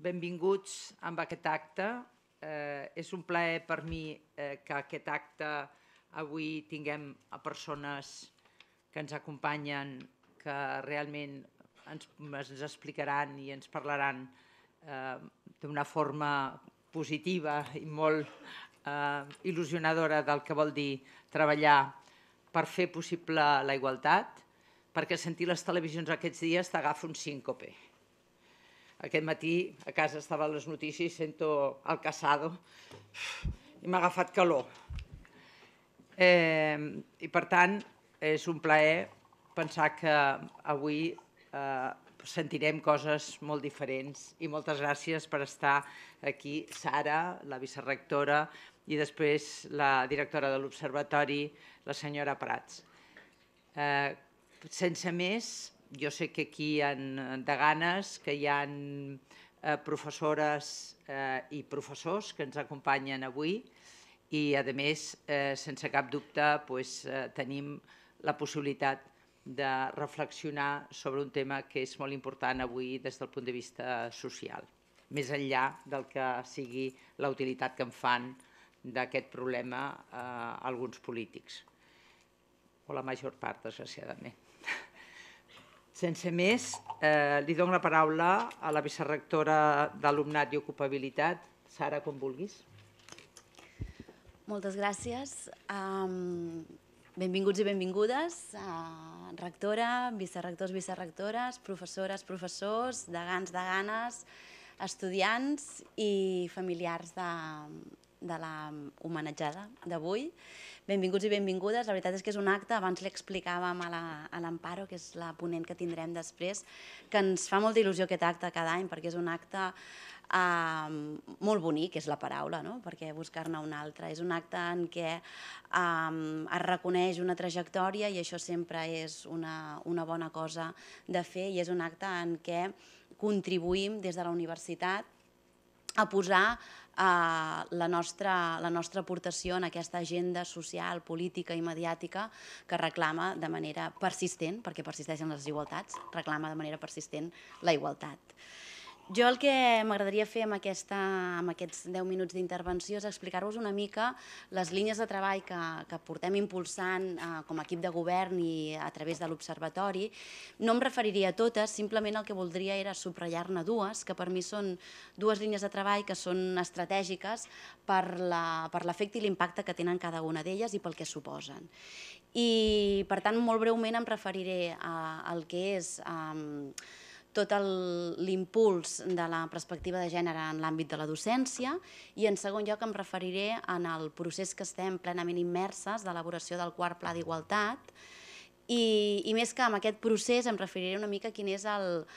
benvinguts amb aquest acte. És un plaer per mi que aquest acte avui tinguem a persones que ens acompanyen, que realment ens explicaran i ens parlaran d'una forma positiva i molt il·lusionadora del que vol dir treballar per fer possible la igualtat, perquè sentir les televisions aquests dies t'agafa un síncope. Aquest matí a casa estava a les notícies i sento el Casado i m'ha agafat calor. I per tant és un plaer pensar que avui sentirem coses molt diferents i moltes gràcies per estar aquí, Sara, la vicerectora, i després la directora de l'Observatori, la senyora Prats. Sense més, jo sé que aquí hi ha deganes, que hi ha professores i professors que ens acompanyen avui i, a més, sense cap dubte, tenim la possibilitat de reflexionar sobre un tema que és molt important avui des del punt de vista social, més enllà del que sigui la utilitat que en fan d'aquest problema alguns polítics, o la major part, desgraciadament. Sense més, li dono la paraula a la vicerectora d'Alumnat i Ocupabilitat, Sara, com vulguis. Moltes gràcies. Benvinguts i benvingudes, rectora, vicerectors, vicerectores, professores, professors, degans, deganes, estudiants i familiars de la homenatjada d'avui. Benvinguts i benvingudes. La veritat és que és un acte, abans li explicàvem a l'Amparo, que és la ponent que tindrem després, que ens fa molta il·lusió aquest acte cada any, perquè és un acte molt bonic, és la paraula, perquè buscar-ne un altre. És un acte en què es reconeix una trajectòria i això sempre és una bona cosa de fer, i és un acte en què contribuïm des de la universitat a posar la nostra aportació en aquesta agenda social, política i mediàtica que reclama de manera persistent, perquè persisteixen les desigualtats, reclama de manera persistent la igualtat. Jo el que m'agradaria fer amb aquests 10 minuts d'intervenció és explicar-vos una mica les línies de treball que portem impulsant com a equip de govern i a través de l'Observatori. No em referiria a totes, simplement el que voldria era subratllar-ne dues, que per mi són dues línies de treball que són estratègiques per l'efecte i l'impacte que tenen cada una d'elles i pel que suposen. I, per tant, molt breument em referiré al que és tot l'impuls de la perspectiva de gènere en l'àmbit de la docència i, en segon lloc, em referiré en el procés que estem plenament immerses d'elaboració del quart Pla d'Igualtat i més que en aquest procés em referiré una mica a quina és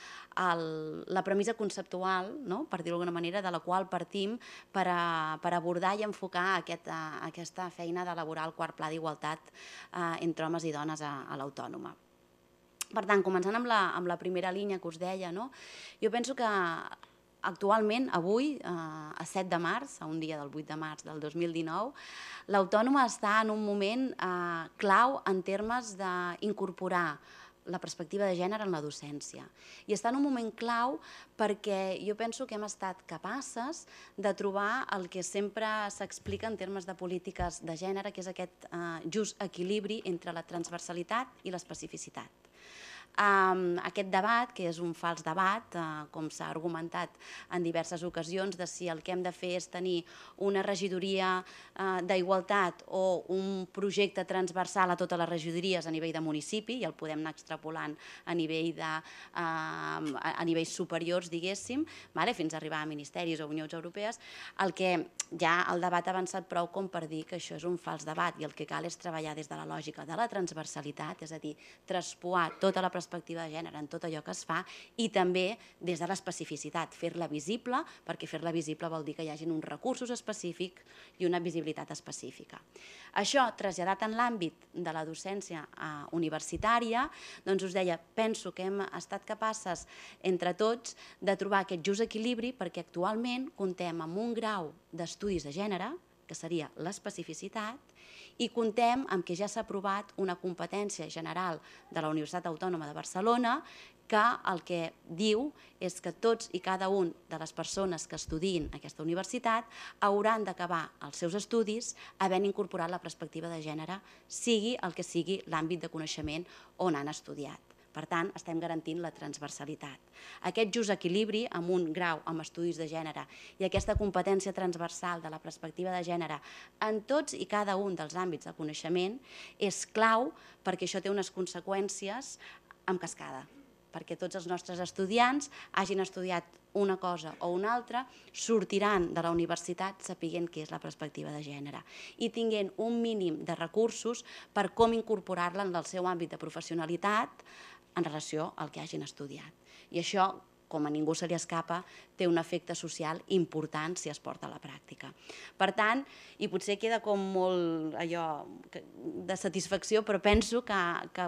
la premissa conceptual, per dir-ho d'alguna manera, de la qual partim per abordar i enfocar aquesta feina d'elaborar el quart Pla d'Igualtat entre homes i dones a l'Autònoma. Per tant, començant amb la primera línia que us deia, jo penso que actualment, avui, a 7 de març, a un dia del 8 de març del 2019, l'Autònoma està en un moment clau en termes d'incorporar la perspectiva de gènere en la docència. I està en un moment clau perquè jo penso que hem estat capaces de trobar el que sempre s'explica en termes de polítiques de gènere, que és aquest just equilibri entre la transversalitat i l'especificitat. Aquest debat, que és un fals debat, com s'ha argumentat en diverses ocasions, de si el que hem de fer és tenir una regidoria d'igualtat o un projecte transversal a totes les regidories a nivell de municipi, i el podem anar extrapolant a nivells superiors, diguéssim, fins a arribar a ministeris o unions europees, el que ja el debat ha avançat prou com per dir que això és un fals debat i el que cal és treballar des de la lògica de la transversalitat, és a dir, traspoar tota la perspectiva de gènere en tot allò que es fa i també des de l'especificitat, fer-la visible, perquè fer-la visible vol dir que hi hagin uns recursos específics i una visibilitat específica. Això, traslladat en l'àmbit de la docència universitària, doncs us deia, penso que hem estat capaces entre tots de trobar aquest just equilibri perquè actualment contem amb un grau d'estudis de gènere, que seria l'especificitat, i contem amb que ja s'ha aprovat una competència general de la Universitat Autònoma de Barcelona que el que diu és que tots i cada un de les persones que estudiïn a aquesta universitat hauran d'acabar els seus estudis havent incorporat la perspectiva de gènere, sigui el que sigui l'àmbit de coneixement on han estudiat. Per tant, estem garantint la transversalitat. Aquest just equilibri amb un grau en estudis de gènere i aquesta competència transversal de la perspectiva de gènere en tots i cada un dels àmbits de coneixement és clau perquè això té unes conseqüències en cascada, perquè tots els nostres estudiants hagin estudiat una cosa o una altra, sortiran de la universitat sapiguent què és la perspectiva de gènere i tinguent un mínim de recursos per com incorporar-la en el seu àmbit de professionalitat en relació al que hagin estudiat. I això, com a ningú se li escapa, té un efecte social important si es porta a la pràctica. Per tant, i potser queda com molt allò de satisfacció, però penso que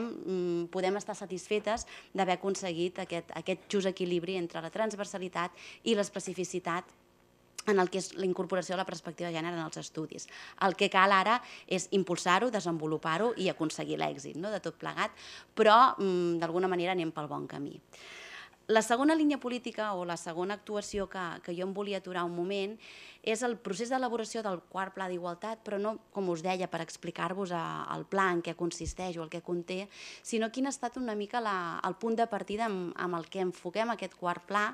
podem estar satisfetes d'haver aconseguit aquest just equilibri entre la transversalitat i l'especificitat en el que és la incorporació de la perspectiva de gènere en els estudis. El que cal ara és impulsar-ho, desenvolupar-ho i aconseguir l'èxit de tot plegat, però d'alguna manera anem pel bon camí. La segona línia política o la segona actuació que jo em volia aturar un moment és el procés d'elaboració del quart pla d'igualtat, però no, com us deia, per explicar-vos el pla en què consisteix o el que conté, sinó quin ha estat una mica el punt de partida amb el que enfoquem aquest quart pla.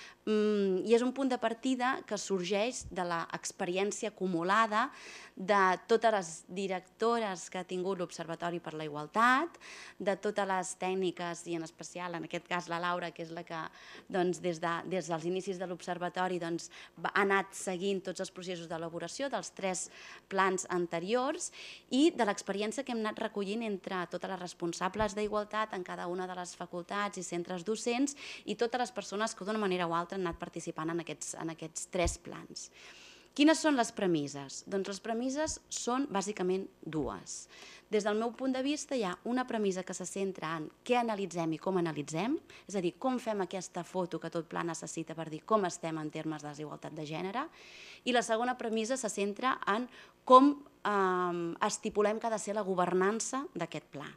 I és un punt de partida que sorgeix de l'experiència acumulada de totes les directores que ha tingut l'Observatori per la Igualtat, de totes les tècniques, i en especial, en aquest cas, la Laura, que és la que des dels inicis de l'Observatori ha anat seguint tots els processos d'elaboració dels 3 plans anteriors i de l'experiència que hem anat recollint entre totes les responsables d'igualtat en cada una de les facultats i centres docents i totes les persones que d'una manera o altra han anat participant en aquests 3 plans. Quines són les premisses? Doncs les premisses són bàsicament 2. Des del meu punt de vista hi ha una premissa que se centra en què analitzem i com analitzem, és a dir, com fem aquesta foto que tot pla necessita per dir com estem en termes de desigualtat de gènere, i la segona premissa se centra en com estipulem que ha de ser la governança d'aquest pla.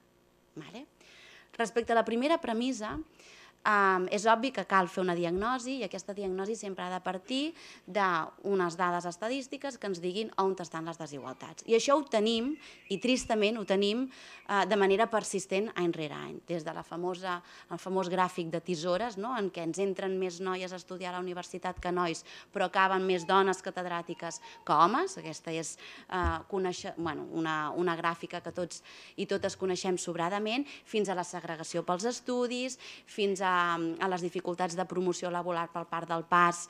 Respecte a la primera premissa, és obvi que cal fer una diagnosi i aquesta diagnosi sempre ha de partir d'unes dades estadístiques que ens diguin on estan les desigualtats. I això ho tenim, i tristament ho tenim, de manera persistent any rere any, des del famós gràfic de tisores, en què ens entren més noies a estudiar a la universitat que nois, però acaben més dones catedràtiques que homes. Aquesta és una gràfica que tots i totes coneixem sobradament, fins a la segregació pels estudis, fins a les dificultats de promoció laboral per part del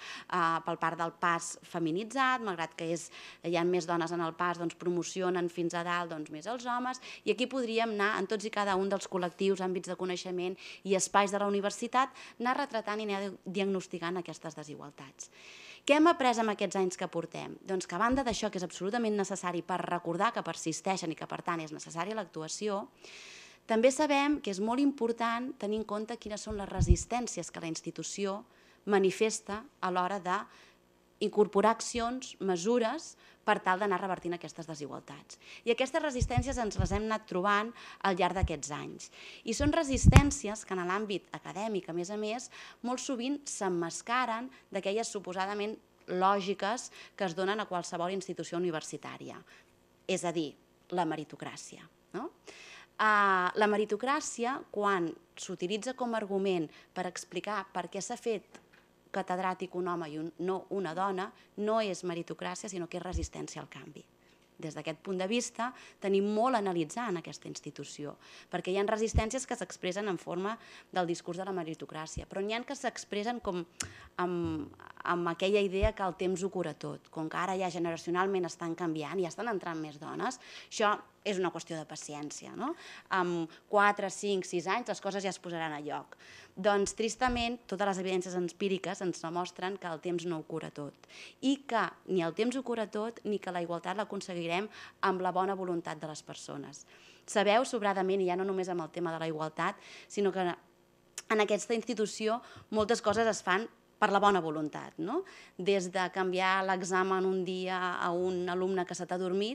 PAS feminitzat, malgrat que hi ha més dones en el PAS, promocionen fins a dalt més els homes, i aquí podríem anar en tots i cada un dels col·lectius, àmbits de coneixement i espais de la universitat, anar retratant i anar diagnosticant aquestes desigualtats. Què hem après en aquests anys que portem? Doncs que a banda d'això, que és absolutament necessari per recordar que persisteixen i que per tant és necessària l'actuació, també sabem que és molt important tenir en compte quines són les resistències que la institució manifesta a l'hora d'incorporar accions, mesures, per tal d'anar revertint aquestes desigualtats. I aquestes resistències ens les hem anat trobant al llarg d'aquests anys. I són resistències que en l'àmbit acadèmic, a més, molt sovint s'emmascaren d'aquelles suposadament lògiques que es donen a qualsevol institució universitària. És a dir, la meritocràcia. La meritocràcia, quan s'utilitza com a argument per explicar per què s'ha fet catedràtic un home i no una dona, no és meritocràcia, sinó que és resistència al canvi. Des d'aquest punt de vista, tenim molt a analitzar en aquesta institució, perquè hi ha resistències que s'expressen en forma del discurs de la meritocràcia, però n'hi ha que s'expressen com amb aquella idea que el temps ho cura tot, com que ara ja generacionalment estan canviant i estan entrant més dones, això és una qüestió de paciència. En 4, 5, 6 anys les coses ja es posaran a lloc. Doncs, tristament, totes les evidències empíriques ens demostren que el temps no ho cura tot i que ni el temps ho cura tot ni que la igualtat l'aconseguirem amb la bona voluntat de les persones. Sabeu sobradament, i ja no només amb el tema de la igualtat, sinó que en aquesta institució moltes coses es fan per la bona voluntat. Des de canviar l'examen un dia a un alumne que se t'ha dormit,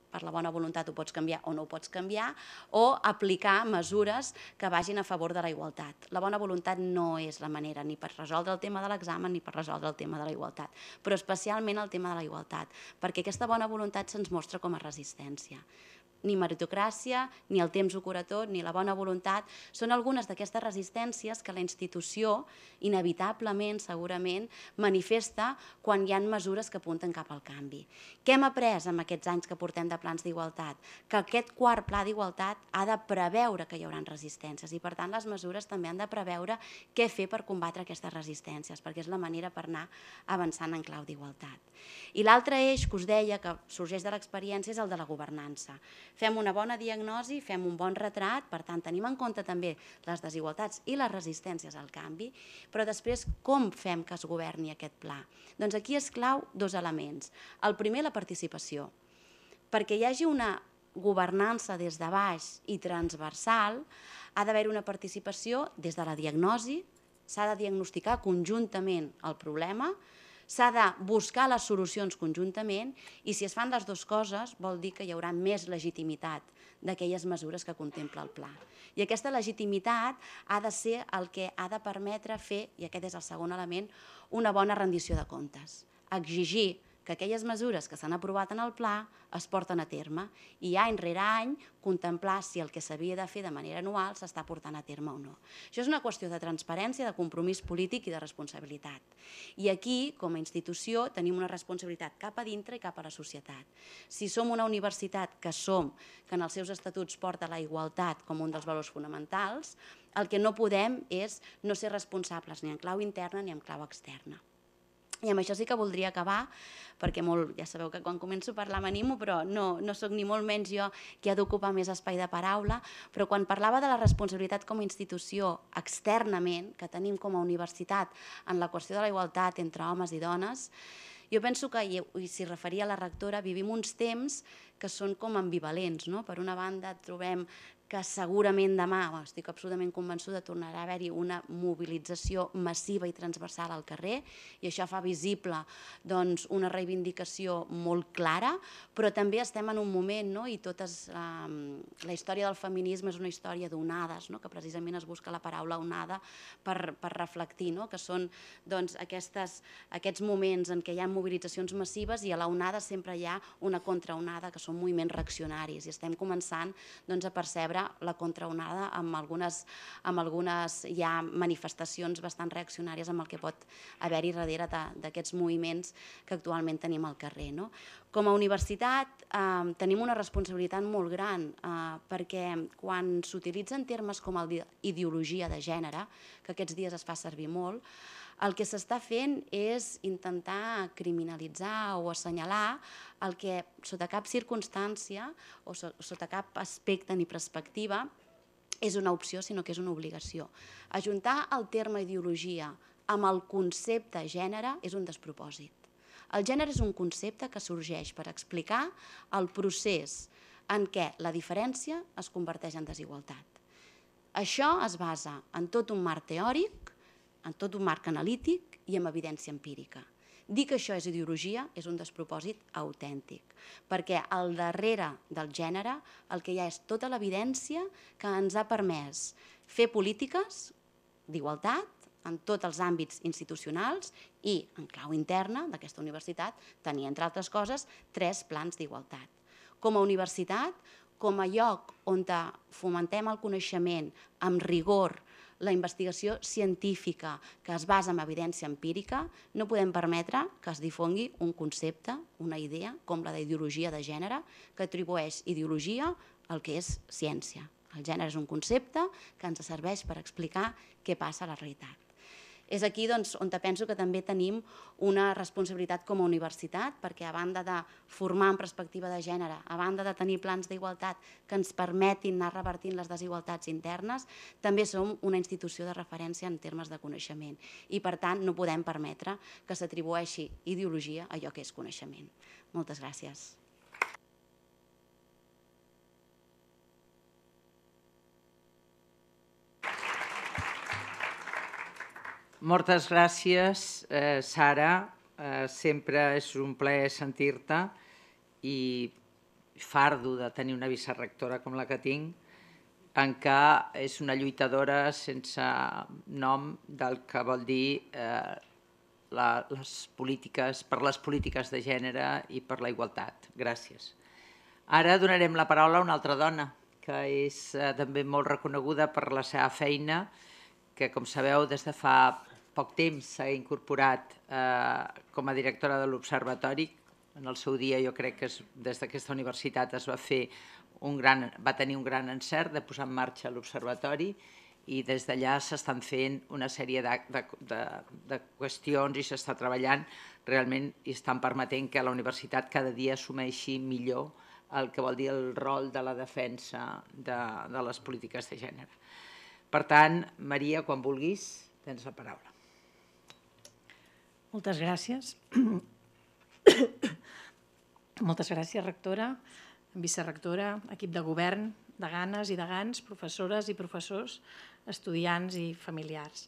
per la bona voluntat ho pots canviar o no ho pots canviar, o aplicar mesures que vagin a favor de la igualtat. La bona voluntat no és la manera ni per resoldre el tema de l'examen ni per resoldre el tema de la igualtat, però especialment el tema de la igualtat, perquè aquesta bona voluntat se'ns mostra com a resistència. Ni meritocràcia, ni el temps ho cura tot, ni la bona voluntat, són algunes d'aquestes resistències que la institució inevitablement, segurament, manifesta quan hi ha mesures que apunten cap al canvi. Què hem après en aquests anys que portem de plans d'igualtat? Que aquest quart pla d'igualtat ha de preveure que hi haurà resistències i, per tant, les mesures també han de preveure què fer per combatre aquestes resistències, perquè és la manera per anar avançant en clau d'igualtat. I l'altre eix que us deia que sorgeix de l'experiència és el de la governança. Fem una bona diagnosi, fem un bon retrat, per tant, tenim en compte també les desigualtats i les resistències al canvi, però després com fem que es governi aquest pla? Doncs aquí és clau dos elements. El primer, la participació. Perquè hi hagi una governança des de baix i transversal, ha d'haver-hi una participació des de la diagnosi, s'ha de diagnosticar conjuntament el problema, s'ha de buscar les solucions conjuntament i si es fan les dues coses vol dir que hi haurà més legitimitat d'aquelles mesures que contempla el pla. I aquesta legitimitat ha de ser el que ha de permetre fer, i aquest és el segon element, una bona rendició de comptes. Exigir que aquelles mesures que s'han aprovat en el pla es porten a terme i any rere any contemplar si el que s'havia de fer de manera anual s'està portant a terme o no. Això és una qüestió de transparència, de compromís polític i de responsabilitat. I aquí, com a institució, tenim una responsabilitat cap a dintre i cap a la societat. Si som una universitat que en els seus estatuts porta la igualtat com un dels valors fonamentals, el que no podem és no ser responsables ni en clau interna ni en clau externa. I amb això sí que voldria acabar, perquè ja sabeu que quan començo a parlar m'animo, però no sóc ni molt menys jo qui ha d'ocupar més espai de paraula, però quan parlava de la responsabilitat com a institució externament, que tenim com a universitat en la qüestió de la igualtat entre homes i dones, jo penso que, i s'hi referia la rectora, vivim uns temps que són com ambivalents. Per una banda trobem que segurament demà, estic absolutament convençuda, tornarà a haver-hi una mobilització massiva i transversal al carrer i això fa visible una reivindicació molt clara, però també estem en un moment, i la història del feminisme és una història d'onades, que precisament es busca la paraula onada per reflectir, que són aquests moments en què hi ha mobilitzacions massives i a l'onada sempre hi ha una contraonada, que són moviments reaccionaris, i estem començant a percebre la contraonada amb algunes ja manifestacions bastant reaccionàries amb el que pot haver-hi darrere d'aquests moviments que actualment tenim al carrer. Com a universitat tenim una responsabilitat molt gran perquè quan s'utilitzen termes com el d'ideologia de gènere, que aquests dies es fa servir molt, el que s'està fent és intentar criminalitzar o assenyalar el que sota cap circumstància o sota cap aspecte ni perspectiva és una opció, sinó que és una obligació. Ajuntar el terme ideologia amb el concepte gènere és un despropòsit. El gènere és un concepte que sorgeix per explicar el procés en què la diferència es converteix en desigualtat. Això es basa en tot un marc teòric, en tot un marc analític i amb evidència empírica. Dir que això és ideologia és un despropòsit autèntic, perquè al darrere del gènere el que hi ha és tota l'evidència que ens ha permès fer polítiques d'igualtat en tots els àmbits institucionals i, en clau interna d'aquesta universitat, tenir, entre altres coses, 3 plans d'igualtat. Com a universitat, com a lloc on fomentem el coneixement amb rigor, la investigació científica que es basa en evidència empírica, no podem permetre que es difongui un concepte, una idea, com la d'ideologia de gènere, que atribueix ideologia al que és ciència. El gènere és un concepte que ens serveix per explicar què passa a la realitat. És aquí on penso que també tenim una responsabilitat com a universitat, perquè a banda de formar en perspectiva de gènere, a banda de tenir plans d'igualtat que ens permetin anar revertint les desigualtats internes, també som una institució de referència en termes de coneixement i, per tant, no podem permetre que s'atribueixi ideologia a allò que és coneixement. Moltes gràcies. Moltes gràcies, Sara. Sempre és un plaer sentir-te i fardo de tenir una vicerectora com la que tinc, en què és una lluitadora sense nom del que vol dir les polítiques de gènere i per la igualtat. Gràcies. Ara donarem la paraula a una altra dona, que és també molt reconeguda per la seva feina, que, com sabeu, des de fa poc temps s'ha incorporat com a directora de l'Observatori. En el seu dia jo crec que des d'aquesta universitat va tenir un gran encert de posar en marxa l'Observatori i des d'allà s'estan fent una sèrie de qüestions i s'està treballant realment i estan permetent que la universitat cada dia assumeixi millor el que vol dir el rol de la defensa de les polítiques de gènere. Per tant, Maria, quan vulguis, tens la paraula. Moltes gràcies. Moltes gràcies, rectora, vicerectora, equip de govern, deganes i degans, professores i professors, estudiants i familiars.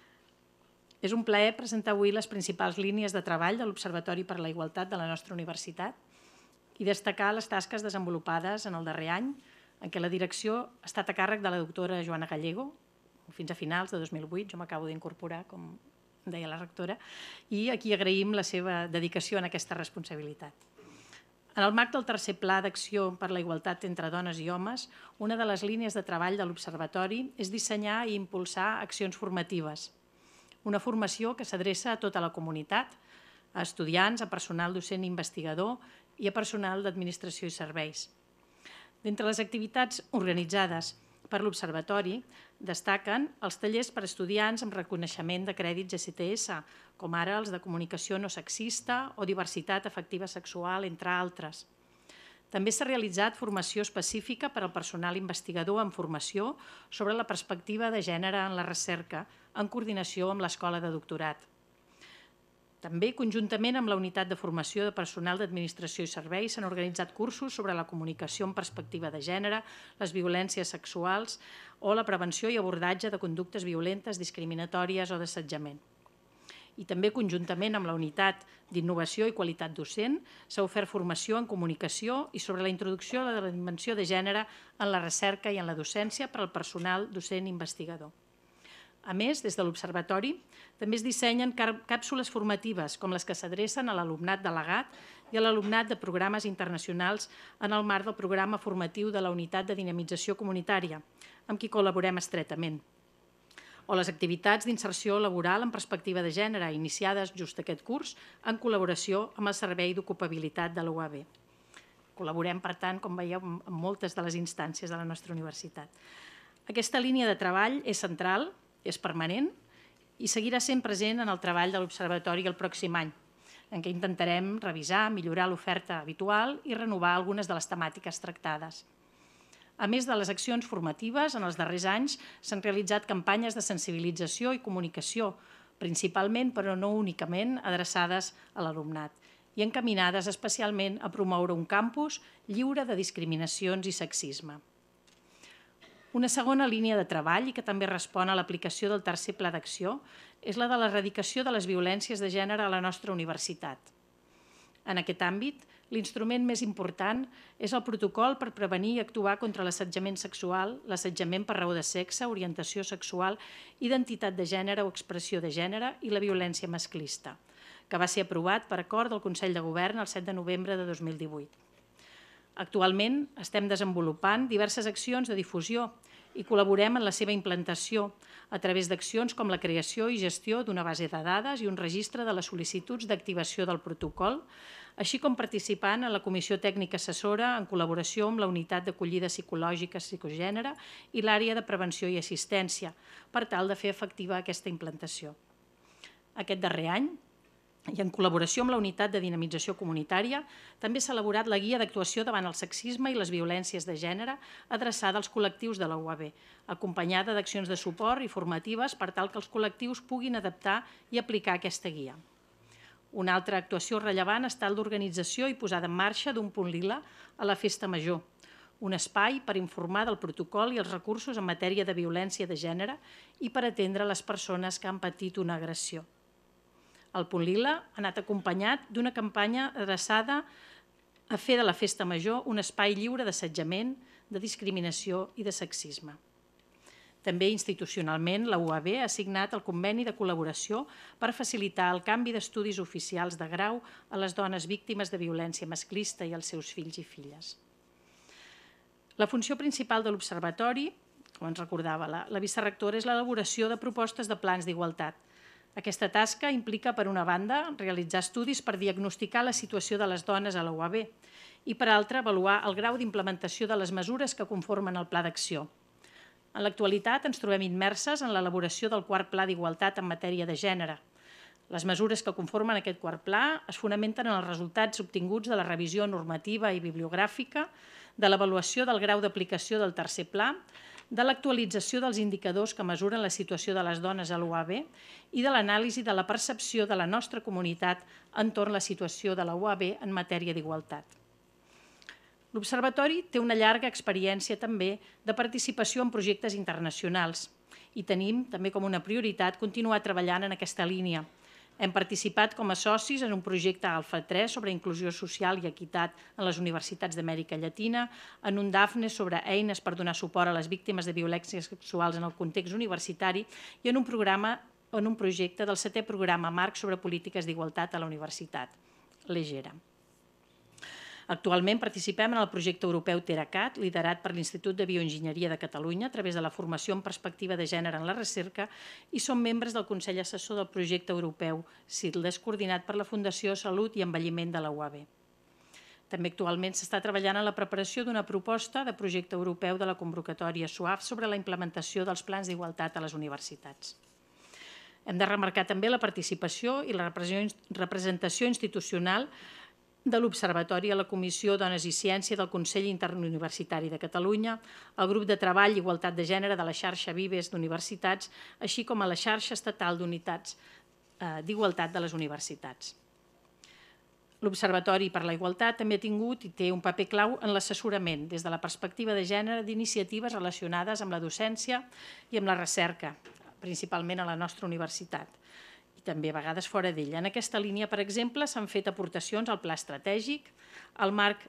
És un plaer presentar avui les principals línies de treball de l'Observatori per la Igualtat de la nostra universitat i destacar les tasques desenvolupades en el darrer any, en què la direcció ha estat a càrrec de la doctora Joana Gallego, fins a finals de 2008, jo m'acabo d'incorporar, com deia la rectora, i aquí agraïm la seva dedicació en aquesta responsabilitat. En el marc del tercer Pla d'Acció per la Igualtat entre Dones i Homes, una de les línies de treball de l'Observatori és dissenyar i impulsar accions formatives. Una formació que s'adreça a tota la comunitat, a estudiants, a personal docent i investigador i a personal d'administració i serveis. D'entre les activitats organitzades per l'Observatori destaquen els tallers per a estudiants amb reconeixement de crèdits ECTS, com ara els de comunicació no sexista o diversitat afectiva sexual, entre altres. També s'ha realitzat formació específica per al personal investigador en formació sobre la perspectiva de gènere en la recerca, en coordinació amb l'Escola de Doctorat. També, conjuntament amb la Unitat de Formació de Personal d'Administració i Serveis, s'han organitzat cursos sobre la comunicació en perspectiva de gènere, les violències sexuals o la prevenció i abordatge de conductes violentes, discriminatòries o d'assetjament. I també, conjuntament amb la Unitat d'Innovació i Qualitat Docent, s'ha ofert formació en comunicació i sobre la introducció de la dimensió de gènere en la recerca i en la docència per al personal docent investigador. A més, des de l'Observatori, també es dissenyen càpsules formatives, com les que s'adrecen a l'alumnat delegat i a l'alumnat de programes internacionals en el marc del programa formatiu de la Unitat de Dinamització Comunitària, amb qui col·laborem estretament. O les activitats d'inserció laboral en perspectiva de gènere, iniciades just aquest curs, en col·laboració amb el Servei d'Ocupabilitat de l'UAB. Col·laborem, per tant, com veieu, en moltes de les instàncies de la nostra universitat. Aquesta línia de treball és central, és permanent i seguirà sent present en el treball de l'Observatori el pròxim any, en què intentarem revisar, millorar l'oferta habitual i renovar algunes de les temàtiques tractades. A més de les accions formatives, en els darrers anys s'han realitzat campanyes de sensibilització i comunicació, principalment, però no únicament, adreçades a l'alumnat i encaminades especialment a promoure un campus lliure de discriminacions i sexisme. Una segona línia de treball, i que també respon a l'aplicació del tercer Pla d'Acció, és la de l'erradicació de les violències de gènere a la nostra universitat. En aquest àmbit, l'instrument més important és el protocol per prevenir i actuar contra l'assetjament sexual, l'assetjament per raó de sexe, orientació sexual, identitat de gènere o expressió de gènere i la violència masclista, que va ser aprovat per acord del Consell de Govern el 7 de novembre de 2018. Actualment estem desenvolupant diverses accions de difusió i col·laborem en la seva implantació a través d'accions com la creació i gestió d'una base de dades i un registre de les sol·licituds d'activació del protocol, així com participant en la Comissió Tècnica Assessora en col·laboració amb la Unitat d'Acollida Psicològica Psicogènere i l'Àrea de Prevenció i Assistència, per tal de fer efectiva aquesta implantació. Aquest darrer any, i en col·laboració amb la Unitat de Dinamització Comunitària, també s'ha elaborat la Guia d'Actuació davant el sexisme i les violències de gènere adreçada als col·lectius de la UAB, acompanyada d'accions de suport i formatives per tal que els col·lectius puguin adaptar i aplicar aquesta guia. Una altra actuació rellevant ha estat l'organització i posada en marxa d'un punt lila a la Festa Major, un espai per informar del protocol i els recursos en matèria de violència de gènere i per atendre les persones que han patit una agressió. El punt lila ha anat acompanyat d'una campanya adreçada a fer de la Festa Major un espai lliure d'assetjament, de discriminació i de sexisme. També institucionalment, la UAB ha signat el conveni de col·laboració per facilitar el canvi d'estudis oficials de grau a les dones víctimes de violència masclista i als seus fills i filles. La funció principal de l'Observatori, com ens recordava la vicerectora, és l'elaboració de propostes de plans d'igualtat. Aquesta tasca implica, per una banda, realitzar estudis per diagnosticar la situació de les dones a la UAB i, per altra, avaluar el grau d'implementació de les mesures que conformen el Pla d'Acció. En l'actualitat ens trobem immerses en l'elaboració del quart Pla d'Igualtat en matèria de gènere. Les mesures que conformen aquest quart pla es fonamenten en els resultats obtinguts de la revisió normativa i bibliogràfica, de l'avaluació del grau d'aplicació del tercer pla, de l'actualització dels indicadors que mesuren la situació de les dones a l'UAB i de l'anàlisi de la percepció de la nostra comunitat entorn la situació de la UAB en matèria d'igualtat. L'Observatori té una llarga experiència també de participació en projectes internacionals i tenim també com una prioritat continuar treballant en aquesta línia. Hem participat com a socis en un projecte Alfa 3 sobre inclusió social i equitat en les universitats d'Amèrica Llatina, en un DAFNE sobre eines per donar suport a les víctimes de violències sexuals en el context universitari i en un projecte del 7è programa marc sobre polítiques d'igualtat a la universitat, l'EGERA. Actualment participem en el projecte europeu TeraCat, liderat per l'Institut de Bioenginyeria de Catalunya a través de la formació en perspectiva de gènere en la recerca i som membres del Consell Assessor del projecte europeu CIDLES, coordinat per la Fundació Salut i Envelliment de la UAB. També actualment s'està treballant en la preparació d'una proposta de projecte europeu de la convocatòria SUAF sobre la implementació dels plans d'igualtat a les universitats. Hem de remarcar també la participació i la representació institucional de l'Observatori a la Comissió Dones i Ciència del Consell Interuniversitari de Catalunya, al grup de treball Igualtat de Gènere de la xarxa Vives d'Universitats, així com a la xarxa estatal d'unitats d'igualtat de les universitats. L'Observatori per la Igualtat també ha tingut i té un paper clau en l'assessorament des de la perspectiva de gènere d'iniciatives relacionades amb la docència i amb la recerca, principalment a la nostra universitat, i també a vegades fora d'ella. En aquesta línia, per exemple, s'han fet aportacions al Pla Estratègic, al marc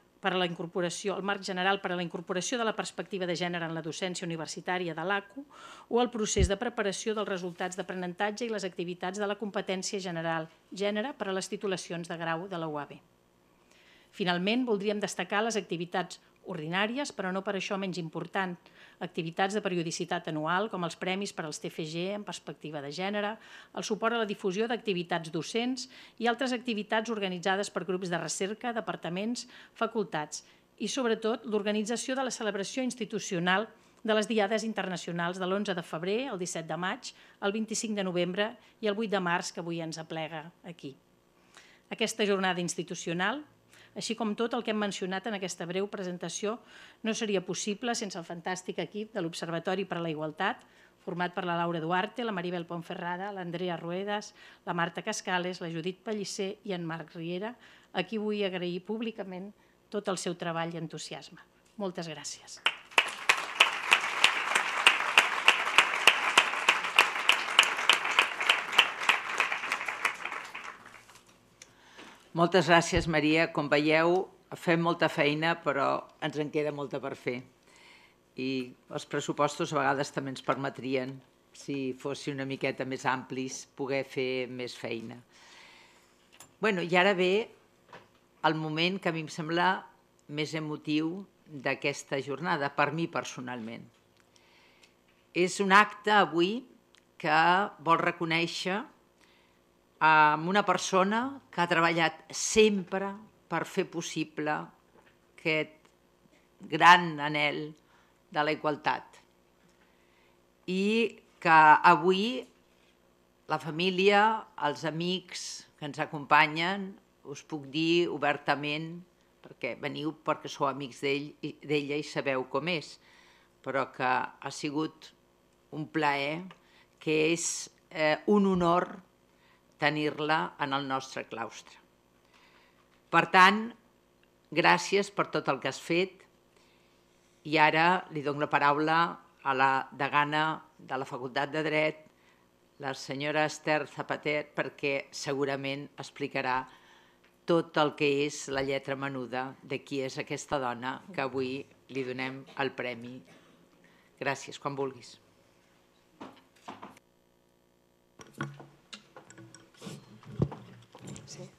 general per a la incorporació de la perspectiva de gènere en la docència universitària de l'ACU o al procés de preparació dels resultats d'aprenentatge i les activitats de la competència general gènere per a les titulacions de grau de la UAB. Finalment, voldríem destacar les activitats ordinàries, però no per això menys important, activitats de periodicitat anual, com els premis per als TFG en perspectiva de gènere, el suport a la difusió d'activitats docents i altres activitats organitzades per grups de recerca, departaments, facultats i, sobretot, l'organització de la celebració institucional de les Diades Internacionals de l'11 de febrer, el 17 de maig, el 25 de novembre i el 8 de març, que avui ens aplega aquí. Aquesta jornada institucional, així com tot el que hem mencionat en aquesta breu presentació, no seria possible sense el fantàstic equip de l'Observatori per a la Igualtat, format per la Laura Duarte, la Maribel Ponferrada, l'Andrea Ruedas, la Marta Cascales, la Judit Pellicer i en Marc Riera, a qui vull agrair públicament tot el seu treball i entusiasme. Moltes gràcies. Moltes gràcies, Maria. Com veieu, fem molta feina, però ens en queda molta per fer. I els pressupostos a vegades també ens permetrien, si fossin una miqueta més amplis, poder fer més feina. I ara ve el moment que a mi em sembla més emotiu d'aquesta jornada, per mi personalment. És un acte avui que vol reconèixer amb una persona que ha treballat sempre per fer possible aquest gran anhel de la igualtat i que avui la família, els amics que ens acompanyen, us puc dir obertament, perquè veniu perquè sou amics d'ella i sabeu com és, però que ha sigut un plaer, que és un honor tenir-la en el nostre claustre. Per tant, gràcies per tot el que has fet i ara li dono la paraula a la degana de la Facultat de Dret, la senyora Esther Zapater, perquè segurament explicarà tot el que és la lletra menuda de qui és aquesta dona que avui li donem el premi. Gràcies, quan vulguis. Sí,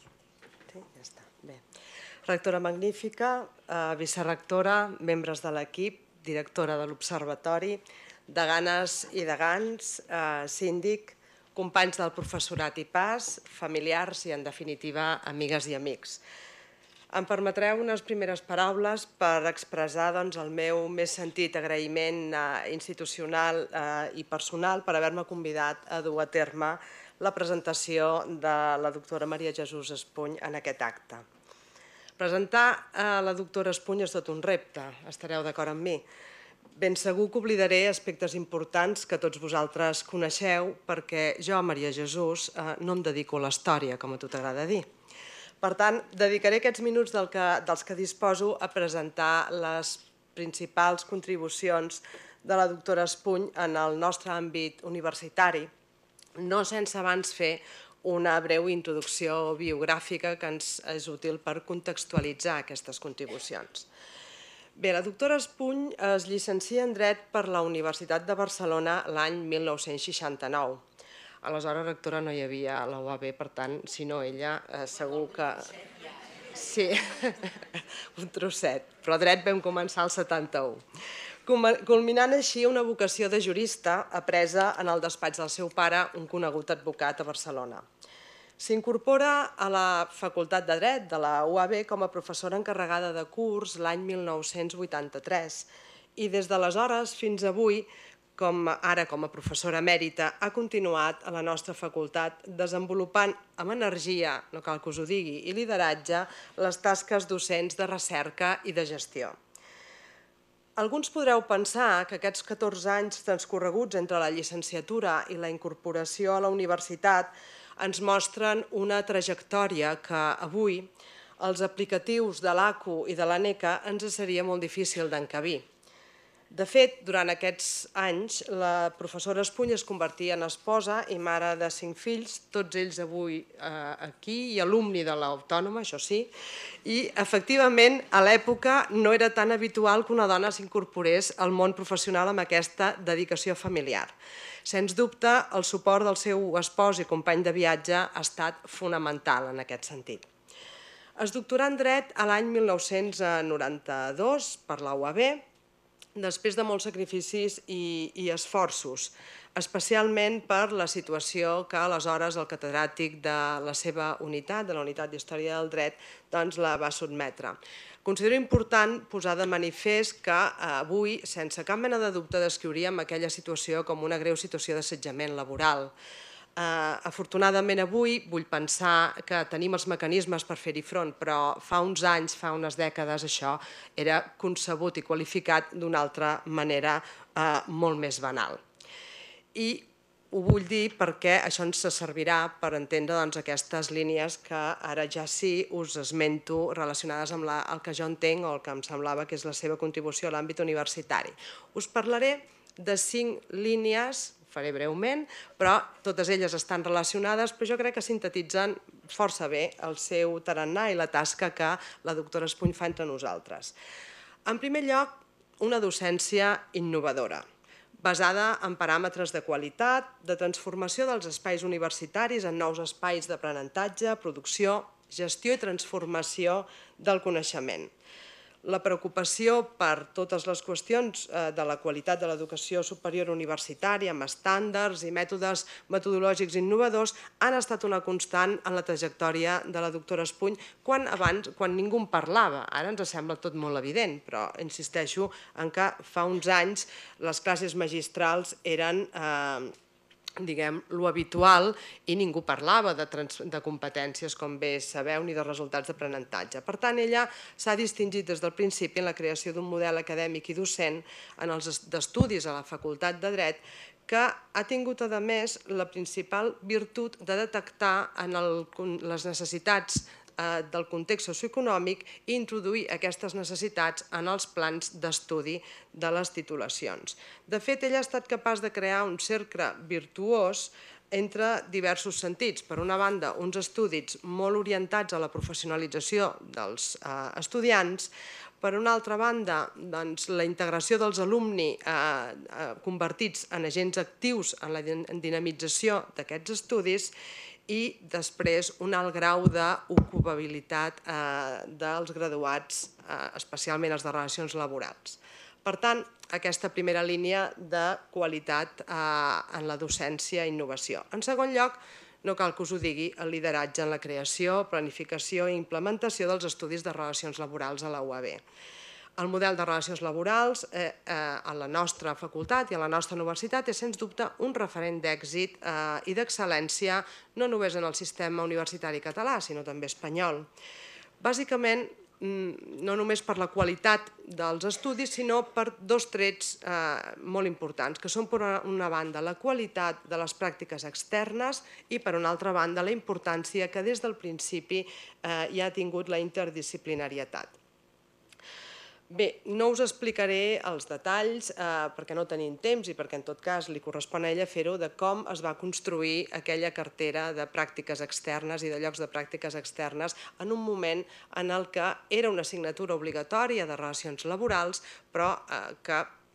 ja està. Bé. Rectora magnífica, vicerectora, membres de l'equip, directora de l'Observatori, deganes i degans, síndic, companys del professorat i pas, familiars i, en definitiva, amigues i amics. Em permetreu unes primeres paraules per expressar el meu més sentit agraïment institucional i personal per haver-me convidat a dur a terme la presentació de la doctora Maria Jesús Espuny en aquest acte. Presentar la doctora Espuny és tot un repte, estareu d'acord amb mi. Ben segur que oblidaré aspectes importants que tots vosaltres coneixeu perquè jo, Maria Jesús, no em dedico a la història, com a tu t'agrada dir. Per tant, dedicaré aquests minuts dels que disposo a presentar les principals contribucions de la doctora Espuny en el nostre àmbit universitari, no sense abans fer una breu introducció biogràfica que ens és útil per contextualitzar aquestes contribucions. Bé, la doctora Espuny es llicencia en Dret per la Universitat de Barcelona l'any 1969. Aleshores, rectora, no hi havia la UAB, per tant, si no ella, segur que... Sí, un trosset, però dret vam començar el 71. Culminant així una vocació de jurista apresa en el despatx del seu pare, un conegut advocat a Barcelona. S'incorpora a la Facultat de Dret de la UAB com a professora encarregada de curs l'any 1983 i des d'aleshores fins avui, ara com a professora emèrita, ha continuat a la nostra facultat desenvolupant amb energia, no cal que us ho digui, i lideratge les tasques docents de recerca i de gestió. Alguns podreu pensar que aquests 14 anys transcorreguts entre la llicenciatura i la incorporació a la universitat ens mostren una trajectòria que avui els aplicatius de l'ACU i de l'ANECA ens seria molt difícil d'encabir. De fet, durant aquests anys, la professora Espuny es convertia en esposa i mare de 5 fills, tots ells avui aquí i alumni de l'Autònoma, això sí, i efectivament a l'època no era tan habitual que una dona s'incorporés al món professional amb aquesta dedicació familiar. Sens dubte, el suport del seu espòs i company de viatge ha estat fonamental en aquest sentit. Es doctorà en Dret l'any 1992 per la UAB, després de molts sacrificis i esforços, especialment per la situació que aleshores el catedràtic de la seva unitat, de la Unitat d'Història del Dret, la va sotmetre. Considero important posar de manifest que avui, sense cap mena de dubte, descriuríem aquella situació com una greu situació d'assetjament laboral. Afortunadament avui vull pensar que tenim els mecanismes per fer-hi front, però fa uns anys, fa unes dècades, això era concebut i qualificat d'una altra manera molt més banal. I ho vull dir perquè això ens servirà per entendre aquestes línies que ara ja sí us esmento relacionades amb el que jo entenc o el que em semblava que és la seva contribució a l'àmbit universitari. Us parlaré de 5 línies, ho faré breument, però totes elles estan relacionades, però jo crec que sintetitzen força bé el seu tarannà i la tasca que la doctora Espuny fa entre nosaltres. En primer lloc, una docència innovadora, basada en paràmetres de qualitat, de transformació dels espais universitaris en nous espais d'aprenentatge, producció, gestió i transformació del coneixement. La preocupació per totes les qüestions de la qualitat de l'educació superior universitària amb estàndards i mètodes metodològics innovadors han estat una constant en la trajectòria de la doctora Espuny quan ningú en parlava. Ara ens sembla tot molt evident, però insisteixo en que fa uns anys les classes magistrals eren lo habitual i ningú parlava de competències, com bé sabeu, ni de resultats d'aprenentatge. Per tant, ella s'ha distingit des del principi en la creació d'un model acadèmic i docent en els estudis a la Facultat de Dret que ha tingut, a més, la principal virtut de detectar les necessitats del context socioeconòmic i introduir aquestes necessitats en els plans d'estudi de les titulacions. De fet, ella ha estat capaç de crear un cercle virtuós entre diversos sentits. Per una banda, uns estudis molt orientats a la professionalització dels estudiants. Per una altra banda, la integració dels alumni convertits en agents actius en la dinamització d'aquests estudis, i després un alt grau d'ocupabilitat dels graduats, especialment els de relacions laborals. Per tant, aquesta primera línia de qualitat en la docència i innovació. En segon lloc, no cal que us ho digui, el lideratge en la creació, planificació i implementació dels estudis de relacions laborals a la UAB. El model de relacions laborals a la nostra facultat i a la nostra universitat és, sens dubte, un referent d'èxit i d'excel·lència no només en el sistema universitari català, sinó també espanyol. Bàsicament, no només per la qualitat dels estudis, sinó per dos trets molt importants, que són, per una banda, la qualitat de les pràctiques externes i, per una altra banda, la importància que des del principi ja ha tingut la interdisciplinarietat. Bé, no us explicaré els detalls perquè no tenim temps i perquè en tot cas li correspon a ella fer-ho, de com es va construir aquella cartera de pràctiques externes i de llocs de pràctiques externes en un moment en el que era una assignatura obligatòria de relacions laborals però que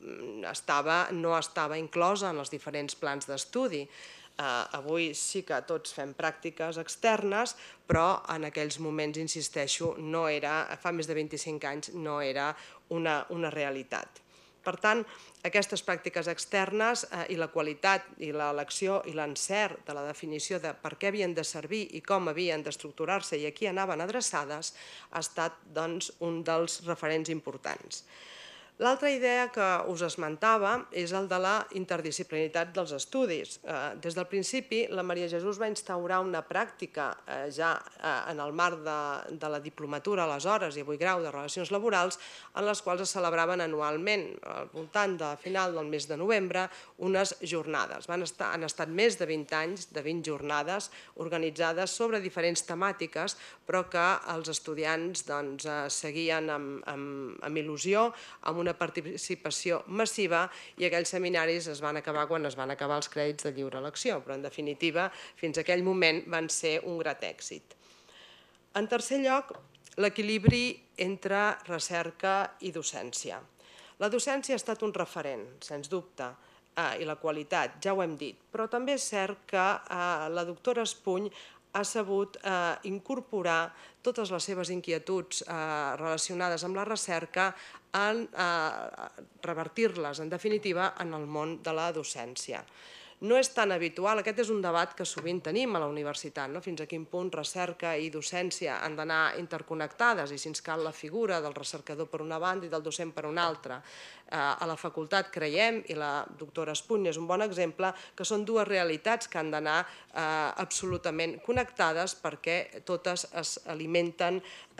no estava inclosa en els diferents plans d'estudi. Avui sí que tots fem pràctiques externes, però en aquells moments, insisteixo, fa més de 25 anys no era una realitat. Per tant, aquestes pràctiques externes i la qualitat i l'elecció i l'encert de la definició de per què havien de servir i com havien d'estructurar-se i a qui anaven adreçades ha estat un dels referents importants. L'altra idea que us esmentava és el de la interdisciplinaritat dels estudis. Des del principi, la Maria Jesús va instaurar una pràctica ja en el marc de la diplomatura, aleshores, i avui grau de Relacions Laborals, en les quals es celebraven anualment, al voltant de final del mes de novembre, unes jornades. Han estat més de 20 anys, de 20 jornades organitzades sobre diferents temàtiques, però que els estudiants seguien amb il·lusió, amb una participació massiva, i aquells seminaris es van acabar quan es van acabar els crèdits de lliure elecció, però en definitiva fins a aquell moment van ser un gran èxit. En tercer lloc, l'equilibri entre recerca i docència. La docència ha estat un referent, sens dubte, i la qualitat, ja ho hem dit, però també és cert que la doctora Espuny ha sabut incorporar totes les seves inquietuds relacionades amb la recerca en revertir-les, en definitiva, en el món de la docència. No és tan habitual, aquest és un debat que sovint tenim a la universitat, fins a quin punt recerca i docència han d'anar interconnectades i si ens cal la figura del recercador per una banda i del docent per una altra. A la facultat creiem, i la doctora Espuny és un bon exemple, que són dues realitats que han d'anar absolutament connectades perquè totes s'alimenten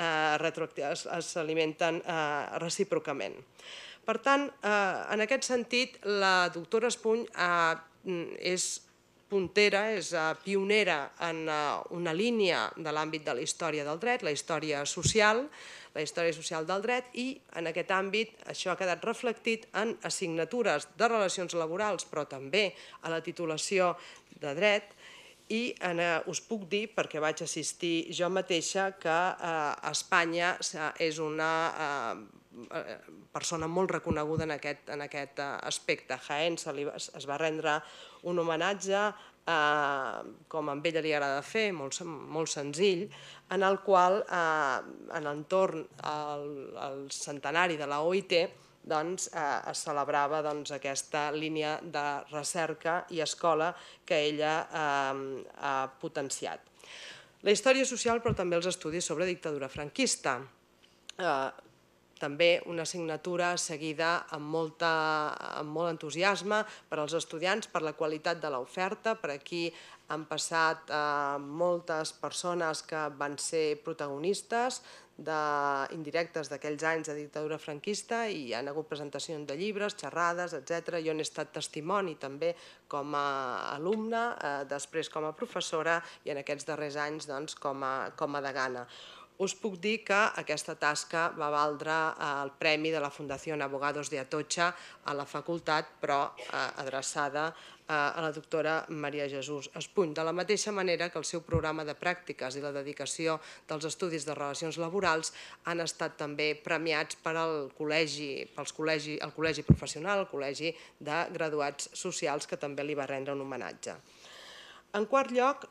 recíprocament. Per tant, en aquest sentit, la doctora Espuny és puntera, és pionera en una línia de l'àmbit de la història del dret, la història social del dret, i en aquest àmbit això ha quedat reflectit en assignatures de relacions laborals, però també a la titulació de dret, i us puc dir, perquè vaig assistir jo mateixa, que Espanya és una persona molt reconeguda en aquest aspecte. Jaén es va rendre un homenatge, com a ella li agrada fer, molt senzill, en el qual, en entorn al centenari de la OIT, es celebrava aquesta línia de recerca i escola que ella ha potenciat. La història social, però també els estudis sobre dictadura franquista. També una assignatura seguida amb molt entusiasme per als estudiants, per la qualitat de l'oferta. Per aquí han passat moltes persones que van ser protagonistes indirectes d'aquells anys de dictadura franquista i hi ha hagut presentacions de llibres, xerrades, etc. Jo n'he estat testimoni també com a alumna, després com a professora i en aquests darrers anys com a degana. us puc dir que aquesta tasca va valdre el premi de la Fundació Abogados de Atocha a la facultat, però adreçada a la doctora Maria Jesús Espuny, de la mateixa manera que el seu programa de pràctiques i la dedicació dels estudis de relacions laborals han estat també premiats pel col·legi professional, el Col·legi de Graduats Socials, que també li va rendre un homenatge. En quart lloc,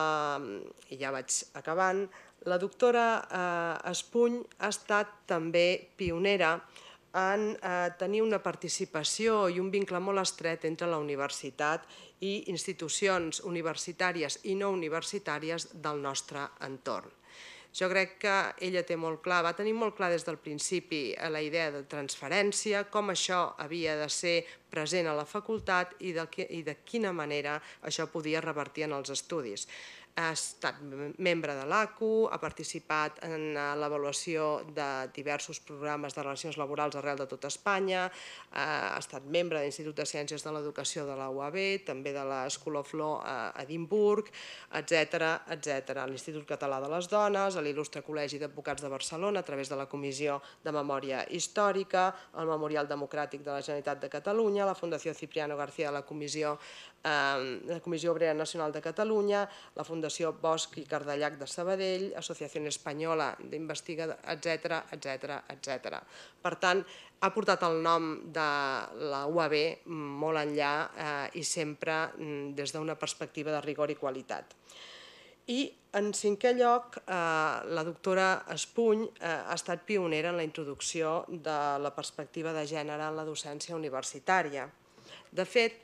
i ja vaig acabant, la doctora Espuny ha estat també pionera en tenir una participació i un vincle molt estret entre la universitat i institucions universitàries i no universitàries del nostre entorn. Jo crec que ella té molt clar, va tenir molt clar des del principi la idea de transferència, com això havia de ser present a la facultat i de quina manera això podia revertir en els estudis. Ha estat membre de l'ACU, ha participat en l'avaluació de diversos programes de relacions laborals arrel de tot Espanya, ha estat membre de l'Institut de Ciències de l'Educació de la UAB, també de la School of Law a Edimburg, etc. l'Institut Català de les Dones, a l'Il·lustre Col·legi d'Advocats de Barcelona a través de la Comissió de Memòria Històrica, el Memorial Democràtic de la Generalitat de Catalunya, la Fundació Cipriano García de la Comissió Obrera Nacional de Catalunya, la Fundació Bosch i Cardellac de Sabadell, Associació Espanyola d'Investigadors, etc. Per tant, ha portat el nom de la UAB molt enllà i sempre des d'una perspectiva de rigor i qualitat. I, en cinquè lloc, la doctora Espuny ha estat pionera en la introducció de la perspectiva de gènere en la docència universitària. De fet,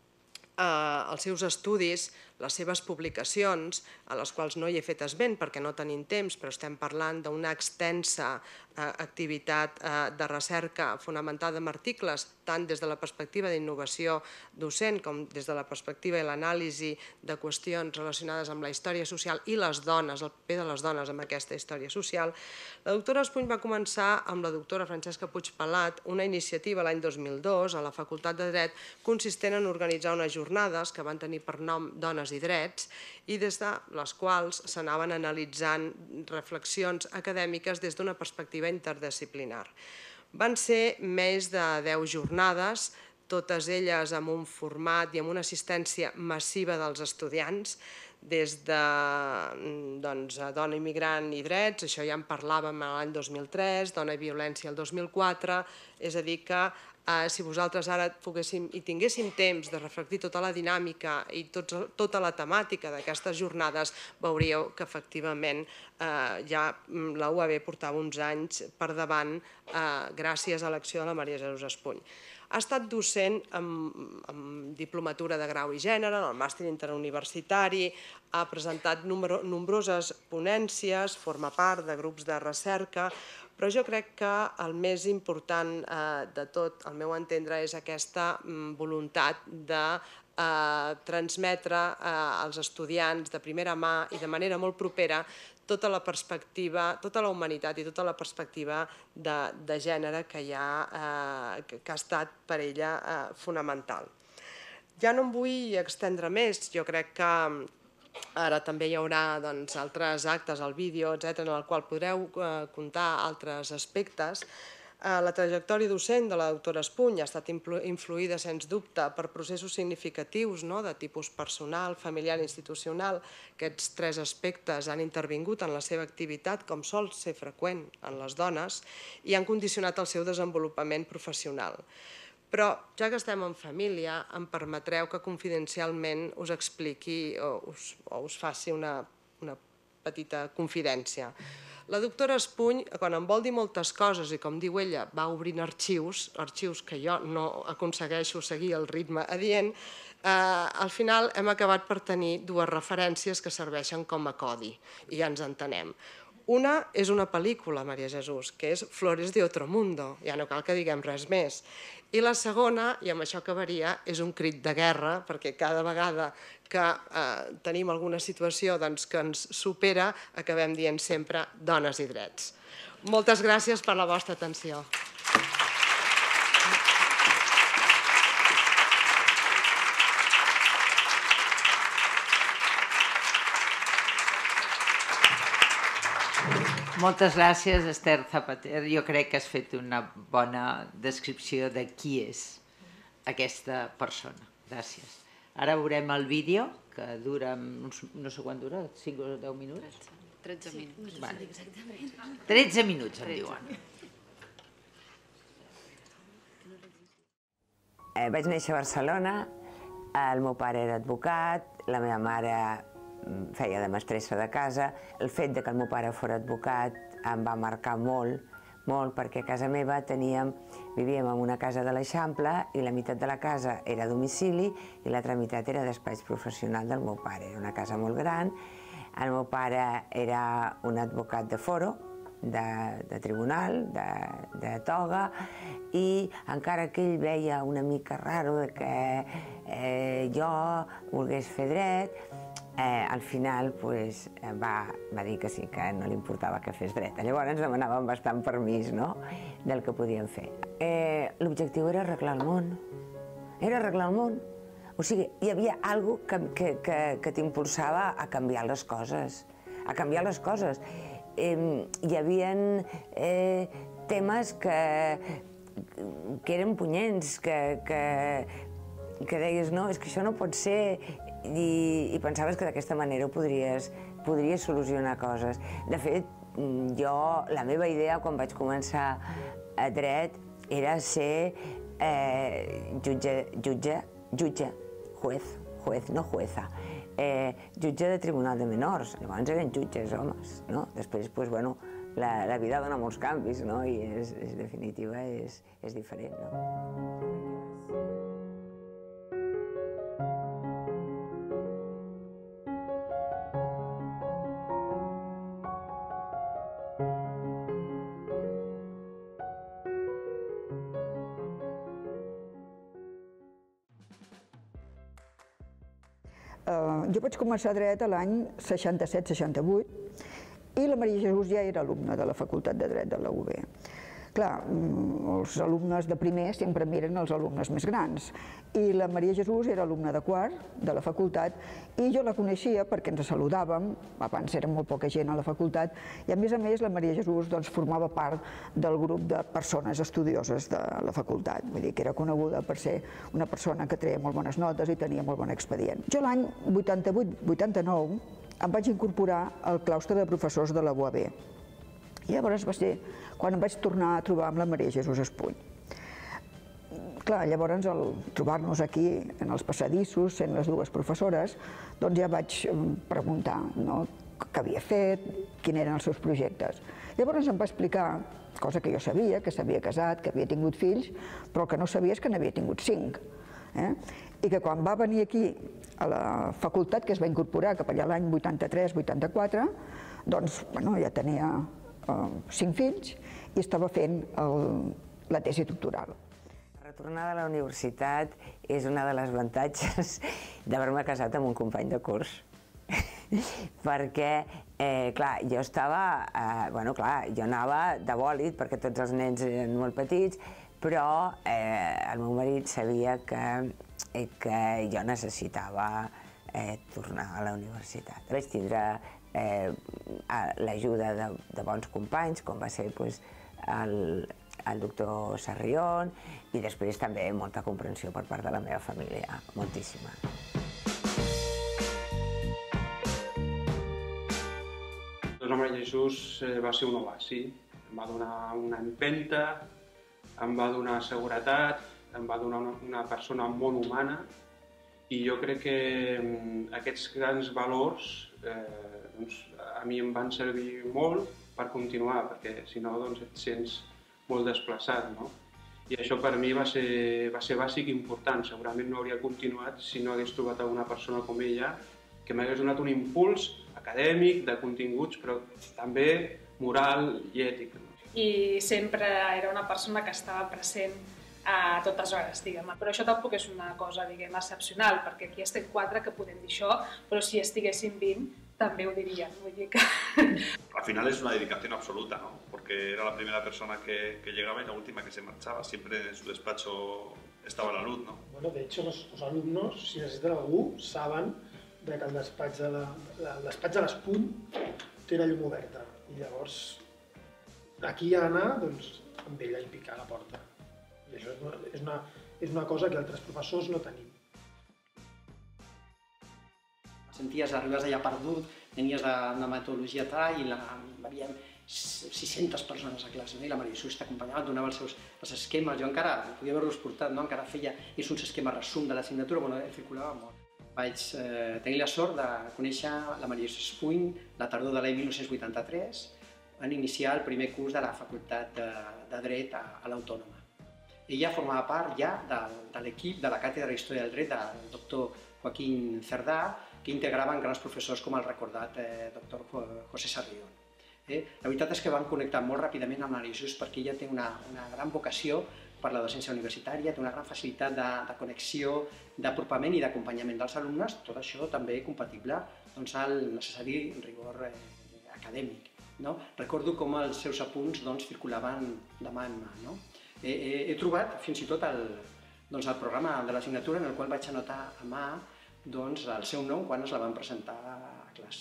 els seus estudis, les seves publicacions, a les quals no hi he fet esment perquè no tenim temps, però estem parlant d'una extensa activitat de recerca fonamentada en articles, tant des de la perspectiva d'innovació docent com des de la perspectiva i l'anàlisi de qüestions relacionades amb la història social i les dones, el paper de les dones en aquesta història social. La doctora Espuny va començar amb la doctora Francesca Puigpelat una iniciativa l'any 2002 a la Facultat de Dret consistent en organitzar unes jornades que van tenir per nom Dones i Drets i des de les quals s'anaven analitzant reflexions acadèmiques des d'una perspectiva interdisciplinar. Van ser més de 10 jornades, totes elles amb un format i amb una assistència massiva dels estudiants, des de Dona immigrant i drets, això ja en parlàvem l'any 2003, Dona i violència el 2004, és a dir que si vosaltres ara tinguéssim temps de reflectir tota la dinàmica i tota la temàtica d'aquestes jornades, veuríeu que efectivament ja la UAB portava uns anys per davant gràcies a l'acció de la Maria Jesús Espuny. Ha estat docent amb diplomatura de grau i gènere, en el màster interuniversitari, ha presentat nombroses ponències, forma part de grups de recerca, però jo crec que el més important de tot, al meu entendre, és aquesta voluntat de transmetre als estudiants de primera mà i de manera molt propera tota la perspectiva, tota la humanitat i tota la perspectiva de gènere que ha estat per ella fonamental. Ja no em vull extendre més, jo crec que ara també hi haurà altres actes, el vídeo, etc., en el qual podreu comptar altres aspectes. La trajectòria docent de la doctora Espuny ha estat influïda, sens dubte, per processos significatius de tipus personal, familiar i institucional. Aquests 3 aspectes han intervingut en la seva activitat, com sol ser freqüent en les dones, i han condicionat el seu desenvolupament professional. Però, ja que estem en família, em permetreu que confidencialment us expliqui o us faci una petita confidència. La doctora Espuny, quan em vol dir moltes coses i, com diu ella, va obrint arxius que jo no aconsegueixo seguir el ritme adient, al final hem acabat per tenir 2 referències que serveixen com a codi i ja ens entenem. Una és una pel·lícula, Maria Jesús, que és Flores de Otro Mundo, ja no cal que diguem res més. I la segona, i amb això acabaria, és un crit de guerra, perquè cada vegada que tenim alguna situació que ens supera, acabem dient sempre dones i drets. Moltes gràcies per la vostra atenció. Moltes gràcies, Esther Zapater. Jo crec que has fet una bona descripció de qui és aquesta persona. Gràcies. Ara veurem el vídeo, que dura, no sé quant dura, 5 o 10 minuts? 13 minuts. 13 minuts, em diuen. Vaig néixer a Barcelona, el meu pare era advocat, la meva mare feia de mestressa de casa. El fet que el meu pare fos advocat em va marcar molt, perquè a casa meva vivíem en una casa de l'Eixample i la meitat de la casa era domicili i l'altra meitat era despatx professional del meu pare. Era una casa molt gran. El meu pare era un advocat de foro, de tribunal, de toga, i encara que ell veia una mica raro que jo volgués fer dret, al final va dir que sí, que no li importava que fes dret. Llavors ens demanaven bastant permís del que podíem fer. L'objectiu era arreglar el món. Era arreglar el món. O sigui, hi havia alguna cosa que t'impulsava a canviar les coses. A canviar les coses. Hi havia temes que eren punyents, que deies, no, és que això no pot ser, i pensaves que d'aquesta manera podries solucionar coses. De fet, la meva idea quan vaig començar a dret era ser juez, no jueza, jutge de tribunal de menors. Llavors eren jutges homes, no? Després, la vida dona molts canvis, no? I en definitiva és diferent, no? Jo vaig començar dret l'any 67-68 i la Maria Jesús ja era alumna de la Facultat de Dret de la UB. Clar, els alumnes de primer sempre miren els alumnes més grans i la Maria Jesús era alumna de quart de la facultat i jo la coneixia perquè ens saludàvem, abans era molt poca gent a la facultat, i a més la Maria Jesús formava part del grup de persones estudioses de la facultat, vull dir que era coneguda per ser una persona que treia molt bones notes i tenia molt bon expedient. Jo l'any 88-89 em vaig incorporar al claustre de professors de la UAB. I llavors va ser quan em vaig tornar a trobar amb la Maria Jesús Espuny. Clar, llavors al trobar-nos aquí en els passadissos, sent les dues professores, doncs ja vaig preguntar què havia fet, quins eren els seus projectes. Llavors em va explicar, cosa que jo sabia, que s'havia casat, que havia tingut fills, però el que no sabia és que n'havia tingut 5. I que quan va venir aquí a la facultat, que es va incorporar cap allà l'any 83-84, doncs ja tenia 5 fills i estava fent la tesi doctoral. La retornada a la universitat és una de les avantatges d'haver-me casat amb un company de curs. Perquè, clar, jo anava de bòlit perquè tots els nens eren molt petits, però el meu marit sabia que jo necessitava tornar a la universitat. Vaig tindre l'ajuda de bons companys, com va ser el doctor Sarrión, i després també molta comprensió per part de la meva família, moltíssima. La Maria Jesús va ser un oasi, em va donar una empenta, em va donar seguretat, em va donar una persona molt humana, i jo crec que aquests grans valors a mi em van servir molt per continuar, perquè si no et sents molt desplaçat. I això per mi va ser bàsic i important. Segurament no hauria continuat si no hagués trobat una persona com ella que m'hagués donat un impuls acadèmic, de continguts, però també moral i ètic. I sempre era una persona que estava present a totes hores, diguem. Però això tampoc és una cosa, diguem, excepcional, perquè aquí estem 4 que podem dir això, però si estiguessin 20 també ho dirien. Vull dir que... Al final es una dedicación absoluta, ¿no? Porque era la primera persona que llegaba y la última que se marchaba. Siempre en su despacho estaba la luz, ¿no? Bueno, de hecho, los alumnos, si necessiten algú, saben que el despatx de l'Espuny té la llum oberta. I llavors aquí anar amb ella i picar a la porta. I això és una cosa que altres professors no tenim. Senties, arribes allà perdut, venies d'una metodologia tal i havíem 600 persones a classe, i la Maria Jesús t'acompanyava, et donava els esquemes, jo encara podia haver-los portat, encara feia uns esquemes resum de l'assignatura, bueno, circulava molt. Vaig tenir la sort de conèixer la Maria Jesús Puny la tardor de l'any 1983, en iniciar el primer curs de la Facultat de Dret a l'Autònoma. Ella formava part ja de l'equip de la Càtedra d'Història del Dret del doctor Joaquín Cerdà, que integraven grans professors com el recordat doctor José Sarrión. La veritat és que van connectar molt ràpidament amb Maria Jesús perquè ella té una gran vocació per la docència universitària, té una gran facilitat de connexió, d'apropament i d'acompanyament dels alumnes, tot això també compatible al necessari rigor acadèmic. Recordo com els seus apunts circulaven de mà en mà. He trobat fins i tot el programa de l'assignatura en el qual vaig anotar a mà el seu nom quan es la van presentar a classe.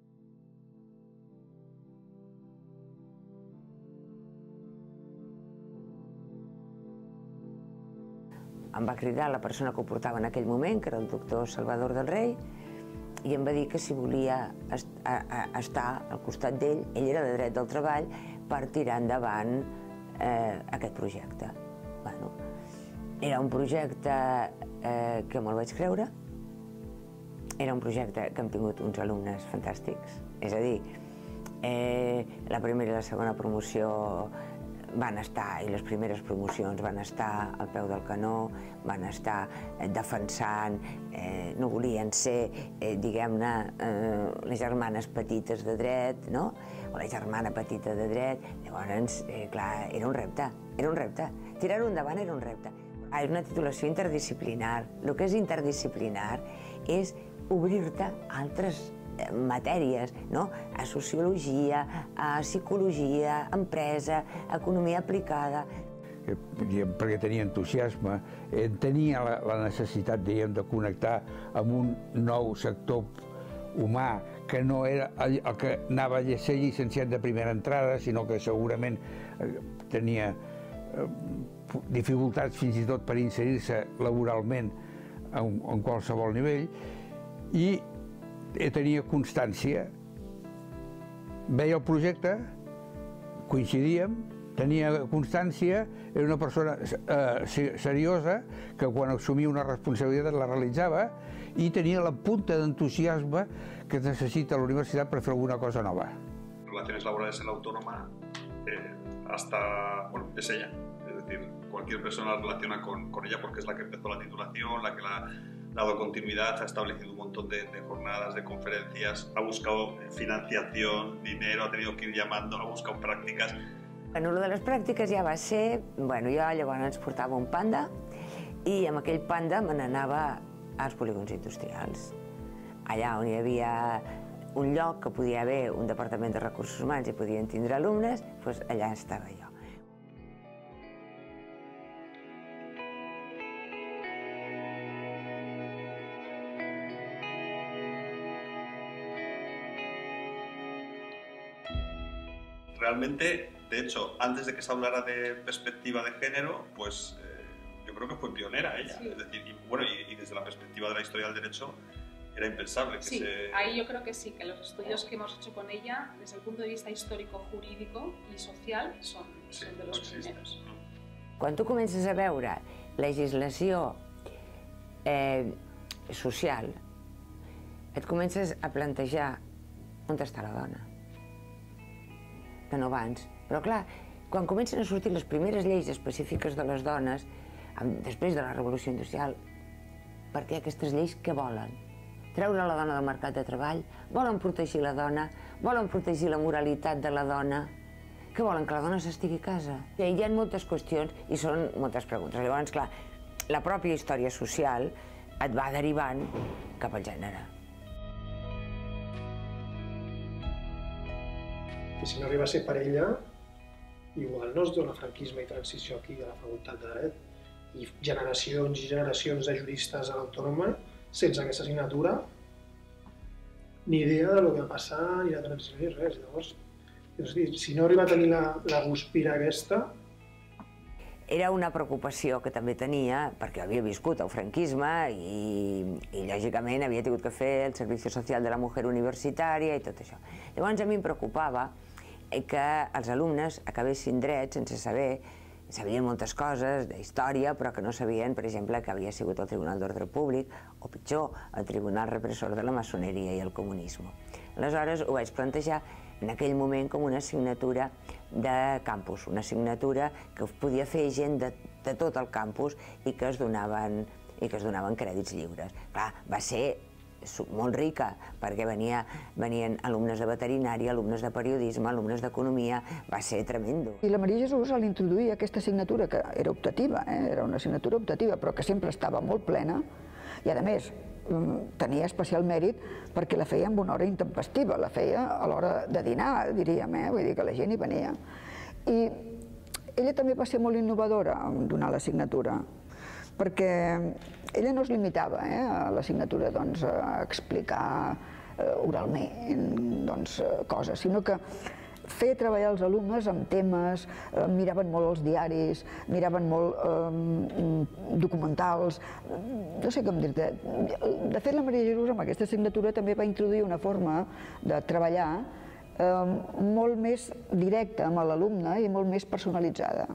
Em va cridar la persona que ho portava en aquell moment, que era el doctor Salvador del Rey, i em va dir que si volia estar al costat d'ell, ell era de dret del treball, per tirar endavant aquest projecte. Era un projecte que me'l vaig creure, era un projecte que hem tingut uns alumnes fantàstics, és a dir, la primera i la segona promoció van estar, i les primeres promocions van estar al peu del canó, van estar defensant, no volien ser, diguem-ne, les germanes petites de dret, o la germana petita de dret, llavors, clar, era un repte, tirar-ho endavant era un repte. És una titulació interdisciplinar, el que és interdisciplinar és obrir-te a altres matèries, a sociologia, a psicologia, a empresa, a economia aplicada. Perquè tenia entusiasme, tenia la necessitat, diguem, de connectar amb un nou sector humà que no era el que anava a ser llicenciat de primera entrada, sinó que segurament tenia dificultats fins i tot per inserir-se laboralment en qualsevol nivell, i tenia constància. Veia el projecte, coincidíem, tenia constància, era una persona seriosa que quan assumia una responsabilitat la realitzava i tenia la punta d'entusiasme que necessita la universitat per fer alguna cosa nova. Relaciones laborales en la autónoma es ella. Es decir, cualquier persona relaciona con ella porque es la que empezó la titulación, la que la ha dado continuidad, ha establecido un montón de jornadas, de conferencias, ha buscado financiación, dinero, ha tenido que ir llamando, ha buscado prácticas. Bueno, lo de les pràctiques ja va ser... Bueno, jo llavors ens portava un panda i amb aquell panda me n'anava als polígons industrials. Allà on hi havia un lloc que podia haver un departament de recursos humans i podien tindre alumnes, doncs allà estava jo. Realmente, de hecho, antes de que se hablara de perspectiva de género, pues yo creo que fue pionera ella. Sí. Es decir, y desde la perspectiva de la historia del derecho era impensable que ahí yo creo que sí, que los estudios que hemos hecho con ella, desde el punto de vista histórico, jurídico y social, son de los primeros. Quan tu comences a veure legislació social, et comences a plantejar on està la dona. Que no abans. Però clar, quan comencen a sortir les primeres lleis específiques de les dones, després de la revolució industrial, perquè aquestes lleis què volen? Treure la dona del mercat de treball? Volen protegir la dona? Volen protegir la moralitat de la dona? Què volen, que la dona s'estigui a casa? Hi ha moltes qüestions i són moltes preguntes. Llavors, clar, la pròpia història social et va derivant cap al gènere. I si no arriba a ser per ella, igual no es dona franquisme i transició aquí a la Facultat de Dret. I generacions i generacions de juristes a l'Autònoma, sense aquesta assignatura, ni idea de lo que va passar, ni la transició, ni res. Llavors, És a dir, si no arriba a tenir la guspira aquesta... Era una preocupació que també tenia, perquè havia viscut el franquisme i lògicament havia tingut que fer el Servicio Social de la Mujer Universitària i tot això. Llavors a mi em preocupava que els alumnes acabessin dret sense saber, sabien moltes coses d'història, però que no sabien, per exemple, que havia sigut el Tribunal d'Ordre Públic, o pitjor, el Tribunal Repressor de la Maçoneria i el comunisme. Aleshores ho vaig plantejar en aquell moment com una assignatura de campus, una assignatura que podia fer gent de tot el campus i que es donaven crèdits lliures. Clar, va ser molt rica, perquè venien alumnes de veterinària, alumnes de periodisme, alumnes d'economia, va ser tremendo. I la Maria Jesús, a l'introduir aquesta assignatura, que era optativa, era una assignatura optativa, però que sempre estava molt plena, i a més tenia especial mèrit perquè la feia amb una hora intempestiva, la feia a l'hora de dinar, diríem, vull dir que la gent hi venia. I ella també va ser molt innovadora en donar l'assignatura, perquè ella no es limitava a l'assignatura a explicar oralment coses, sinó que fer treballar els alumnes amb temes, miraven molt els diaris, miraven molt documentals, no sé com dir-te. De fet, la Maria Jesús amb aquesta assignatura també va introduir una forma de treballar molt més directa amb l'alumne i molt més personalitzada.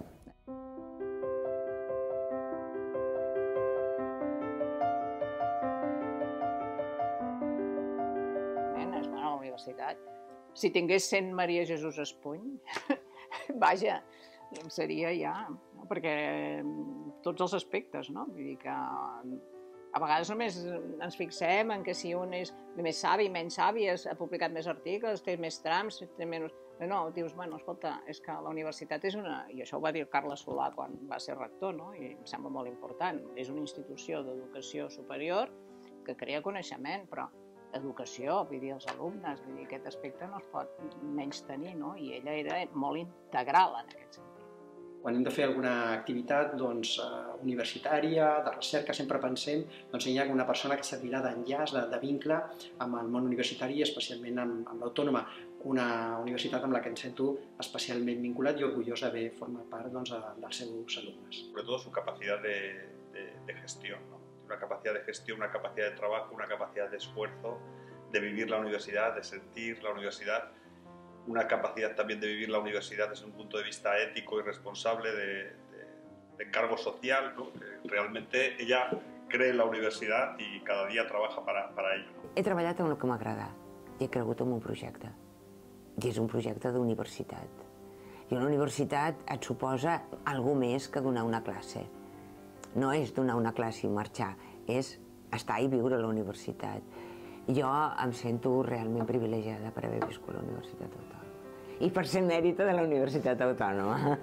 És bona la universitat. Si tingués 100 Maria Jesús Espuny, vaja, seria ja, perquè tots els aspectes, no? Vull dir que a vegades només ens fixem en que si un és més savi, menys savi, ha publicat més articles, té més trams, té menys... No, dius, bueno, escolta, és que la universitat és una... I això ho va dir el Carles Solà quan va ser rector, no? I em sembla molt important. És una institució d'educació superior que crea coneixement, però educació, vull dir, els alumnes, vull dir, aquest aspecte no es pot menys tenir, no? I ella era molt integral en aquest sentit. Quan hem de fer alguna activitat universitària, de recerca, sempre pensem en ella com una persona que servirà d'enllaç, de vincle amb el món universitari, especialment amb l'Autònoma, una universitat amb la que em sento especialment vinculat i orgullós d'haver format part dels seus alumnes. Sobre todo su capacidad de gestión, ¿no? Una capacidad de gestión, una capacidad de trabajo, una capacidad de esfuerzo, de vivir la universidad, de sentir la universidad, una capacidad también de vivir la universidad desde un punto de vista ético y responsable, de encargo social, ¿no? Realmente ella cree en la universidad y cada día trabaja para ello, ¿no? He treballat en el que m'agrada i he cregut en un projecte, i és un projecte d'universitat. I una universitat et suposa alguna més que donar una classe. No és donar una classe i marxar, és estar i viure a la universitat. Jo em sento realment privilegiada per haver viscut a la Universitat Autònoma i per ser mèrita de la Universitat Autònoma.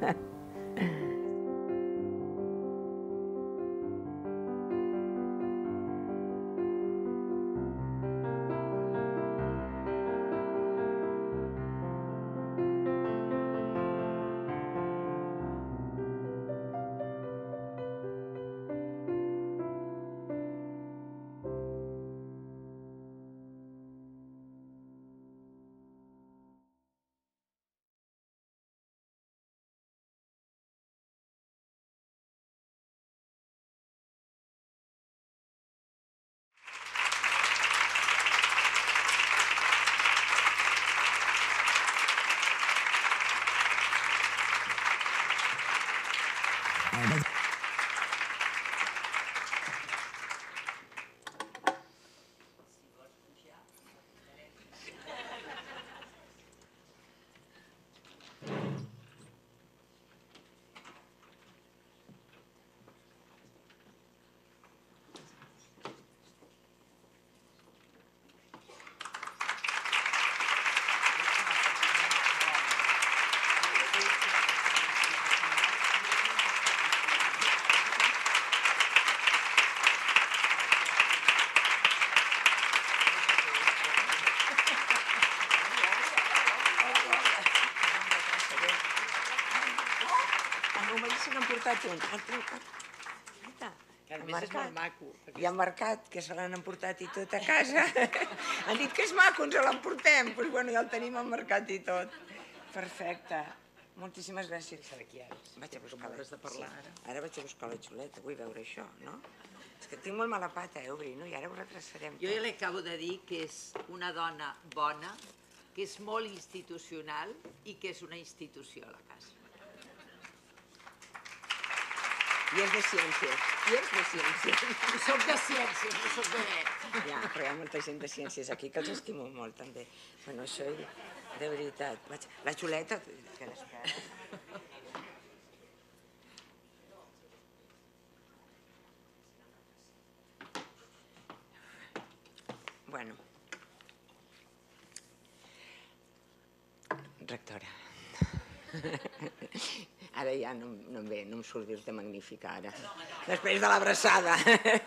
Que a més és molt maco. I han marcat que se l'han emportat i tot a casa. Han dit que és maco, ens l'emportem. Doncs bueno, ja el tenim emmarcat i tot. Perfecte. Moltíssimes gràcies. Vaig a buscar ara vaig a buscar la xuleta. Vull veure això, no? És que tinc molt mala pata, Brino, i ara ho retrasarem. Jo ja li acabo de dir que és una dona bona, que és molt institucional i que és una institució a la casa. I és de ciències. Soc de ciències, no soc de dret. Ja, però hi ha molta gent de ciències aquí que els estimo molt, també. Bueno, això, de veritat. La xuleta, que l'espera. Bueno. Rectora. Ara ja no em ve, no em surt dir-te magnífica, ara. Després de l'abraçada.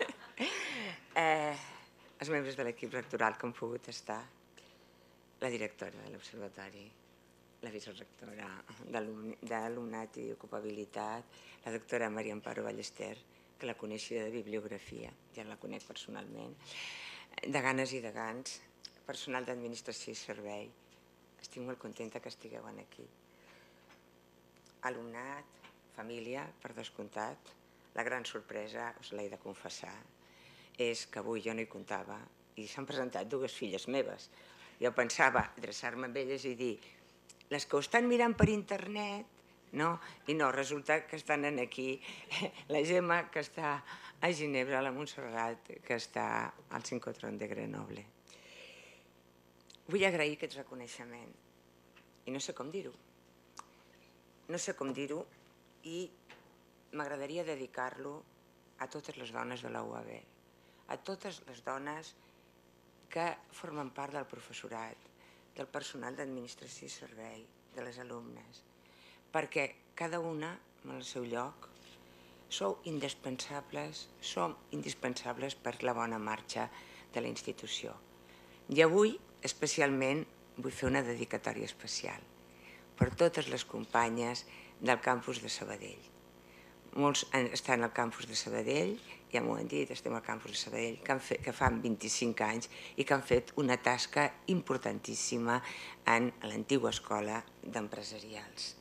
Els membres de l'equip rectoral que han pogut estar, la directora de l'Observatori, la vicerectora d'Alumnat i Ocupabilitat, la doctora Maria Amparo Ballester, que la coneixia de bibliografia, ja la conec personalment, deganes i degans, personal d'administració i servei. Estic molt contenta que estigueu aquí. Alumnat, família, per descomptat. La gran sorpresa, us l'he de confessar, és que avui jo no hi comptava i s'han presentat dues filles meves. Jo pensava adreçar-me amb elles i dir les que ho estan mirant per internet, no? I no, resulta que estan aquí la Gemma, que està a Ginebra, la Montserrat, que està al sincrotró de Grenoble. Vull agrair aquest reconeixement i no sé com dir-ho. No sé com dir-ho i m'agradaria dedicar-lo a totes les dones de la UAB, a totes les dones que formen part del professorat, del personal d'administració i servei, de les alumnes, perquè cada una, en el seu lloc, som indispensables per la bona marxa de la institució. I avui, especialment, vull fer una dedicatòria especial per totes les companyes del campus de Sabadell. Molts estan al campus de Sabadell, ja m'ho han dit, estem al campus de Sabadell, que fan 25 anys i que han fet una tasca importantíssima en l'antiga escola d'empresarials.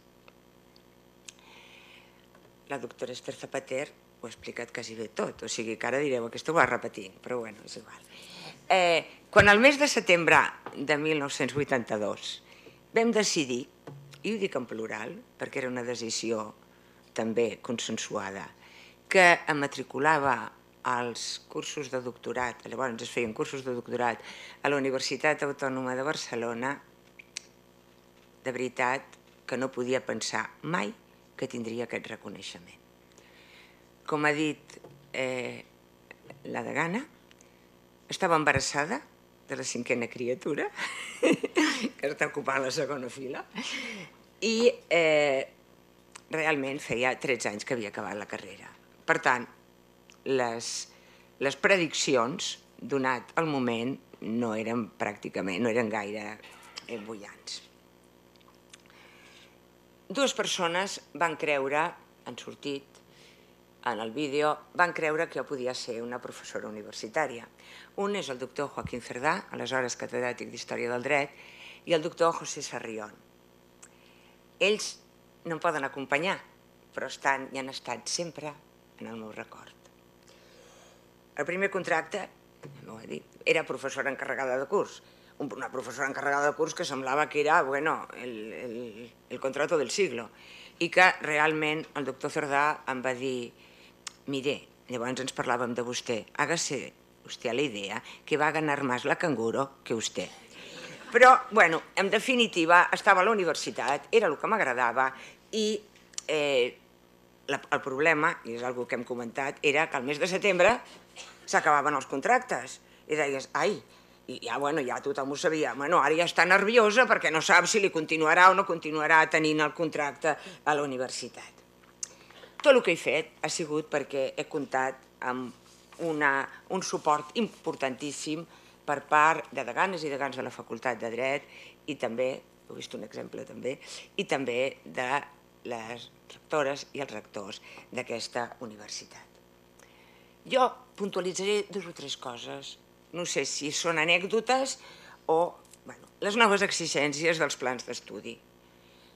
La doctora Esther Zapater ho ha explicat quasi bé tot, o sigui que ara direu, aquesta ho va repetint, però bueno, és igual. Quan al mes de setembre de 1982 vam decidir, i ho dic en plural, perquè era una decisió també consensuada, que em matriculava als cursos de doctorat, llavors es feien cursos de doctorat a la Universitat Autònoma de Barcelona, de veritat que no podia pensar mai que tindria aquest reconeixement. Com ha dit la degana, estava embarassada de la 5a criatura, que està ocupant la segona fila, i realment feia 13 anys que havia acabat la carrera. Per tant, les prediccions, donat el moment, no eren gaire bullants. Dues persones van creure, han sortit en el vídeo, van creure que jo podia ser una professora universitària. Un és el doctor Joaquín Cerdà, aleshores catedràtic d'Història del Dret, i el doctor José Sarrión. Ells no em poden acompanyar, però hi han estat sempre en el meu record. El primer contracte, era professora encarregada de curs, una professora encarregada de curs que semblava que era, el contrato del siglo, i que realment el doctor Cerdà em va dir, mire, llavors ens parlàvem de vostè, hágase usted a la idea que va a ganar más la canguro que usted. Però, bueno, en definitiva, estava a la universitat, era el que m'agradava i el problema, i és una que hem comentat, era que al mes de setembre s'acabaven els contractes. I deies, ai, i ja tothom ho sabia, ara ja està nerviosa perquè no sap si li continuarà o no continuarà tenint el contracte a la universitat. Tot el que he fet ha sigut perquè he comptat amb un suport importantíssim per part de deganes i degans de la Facultat de Dret i també, heu vist un exemple també, i també de les rectores i els rectors d'aquesta universitat. Jo puntualitzaré 2 o 3 coses, no sé si són anècdotes o les noves exigències dels plans d'estudi.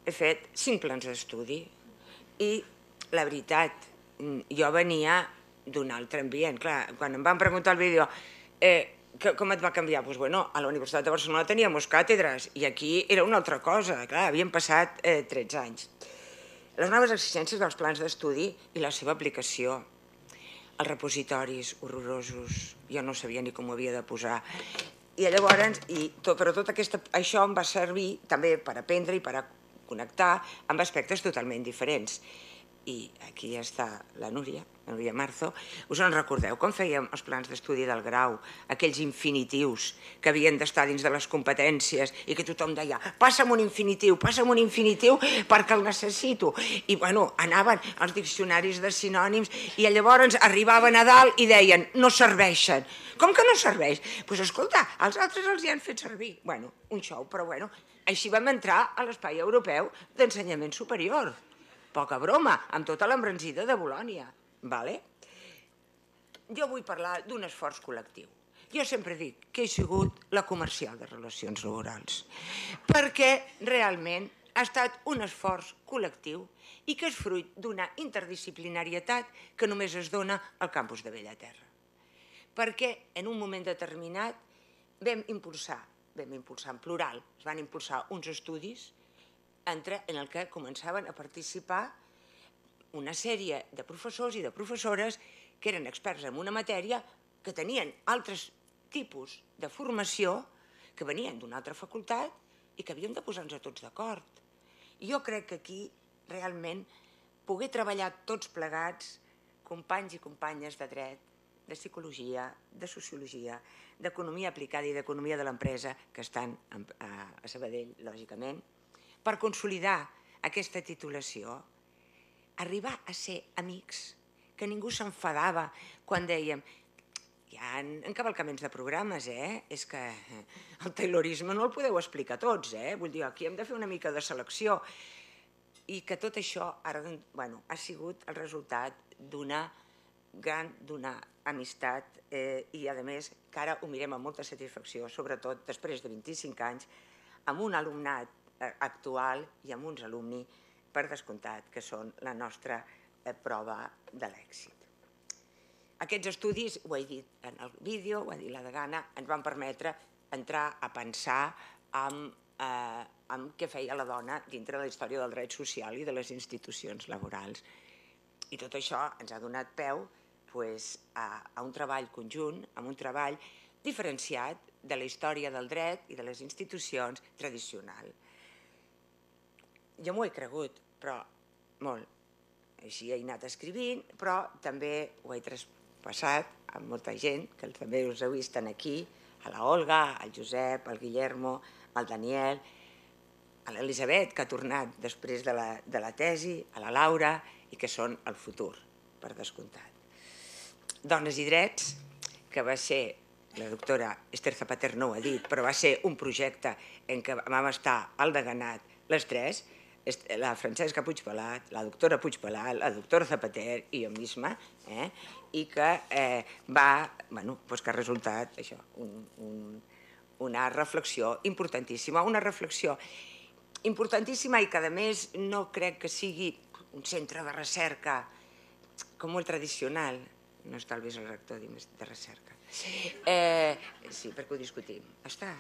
he fet 5 plans d'estudi i la veritat, jo venia d'un altre ambient. Clar, quan em van preguntar al vídeo com et va canviar? Doncs bueno, a la Universitat de Barcelona teníem càtedres i aquí era una altra cosa. Clar, havien passat 13 anys. Les noves exigències dels plans d'estudi i la seva aplicació, els repositoris horrorosos, jo no sabia ni com ho havia de posar. I llavors, però tot això em va servir també per aprendre i per connectar amb aspectes totalment diferents. I aquí està la Núria Marzo. Us en recordeu com fèiem els plans d'estudi del grau, aquells infinitius que havien d'estar dins de les competències i que tothom deia, passa'm un infinitiu perquè el necessito. I bueno, anaven als diccionaris de sinònims i llavors arribaven a dalt i deien, no serveixen. Com que no serveix? Doncs escolta, els altres els hi han fet servir. Bueno, un xou, però bueno, així vam entrar a l'espai europeu d'ensenyament superior. Poca broma, amb tota l'embranzida de Bolònia. Jo vull parlar d'un esforç col·lectiu. Jo sempre dic que he sigut la comercial de relacions laborals, perquè realment ha estat un esforç col·lectiu i que és fruit d'una interdisciplinarietat que només es dona al campus de Bellaterra. Perquè en un moment determinat vam impulsar en plural, es van impulsar uns estudis en el que començaven a participar una sèrie de professors i de professores que eren experts en una matèria, que tenien altres tipus de formació, que venien d'una altra facultat i que havíem de posar-nos tots d'acord. Jo crec que aquí, realment, poder treballar tots plegats, companys i companyes de dret, de psicologia, de sociologia, d'economia aplicada i d'economia de l'empresa, que estan a Sabadell, lògicament, per consolidar aquesta titulació, arribar a ser amics, que ningú s'enfadava quan dèiem hi ha encavalcaments de programes, és que el taylorisme no el podeu explicar tots, vull dir, aquí hem de fer una mica de selecció, i que tot això ara ha sigut el resultat d'una amistat i, a més, que ara ho mirem amb molta satisfacció, sobretot després de 25 anys, amb un alumnat actual i amb uns alumni, per descomptat, que són la nostra prova de l'èxit. Aquests estudis, ho he dit en el vídeo, ho ha dit la Degana, ens van permetre entrar a pensar en què feia la dona dintre de la història del dret social i de les institucions laborals. I tot això ens ha donat peu a un treball conjunt, a un treball diferenciat de la història del dret i de les institucions tradicional. Jo m'ho he cregut, però molt. Així he anat escrivint, però també ho he traspassat amb molta gent, que també us heu vist aquí, a la Olga, al Josep, al Guillermo, al Daniel, a l'Elisabet, que ha tornat després de la tesi, a la Laura, i que són el futur, per descomptat. Dones i drets, que va ser, la doctora Esther Zapater no ho ha dit, però va ser un projecte en què vam estar al Deganat les tres, la Francesca Puigpelat, la doctora Puigpelat, la doctora Zapater i jo misma, i que ha resultat una reflexió importantíssima, i que a més no crec que sigui un centre de recerca com molt tradicional, no està el vicerector de recerca. Sí, perquè ho discutim. Està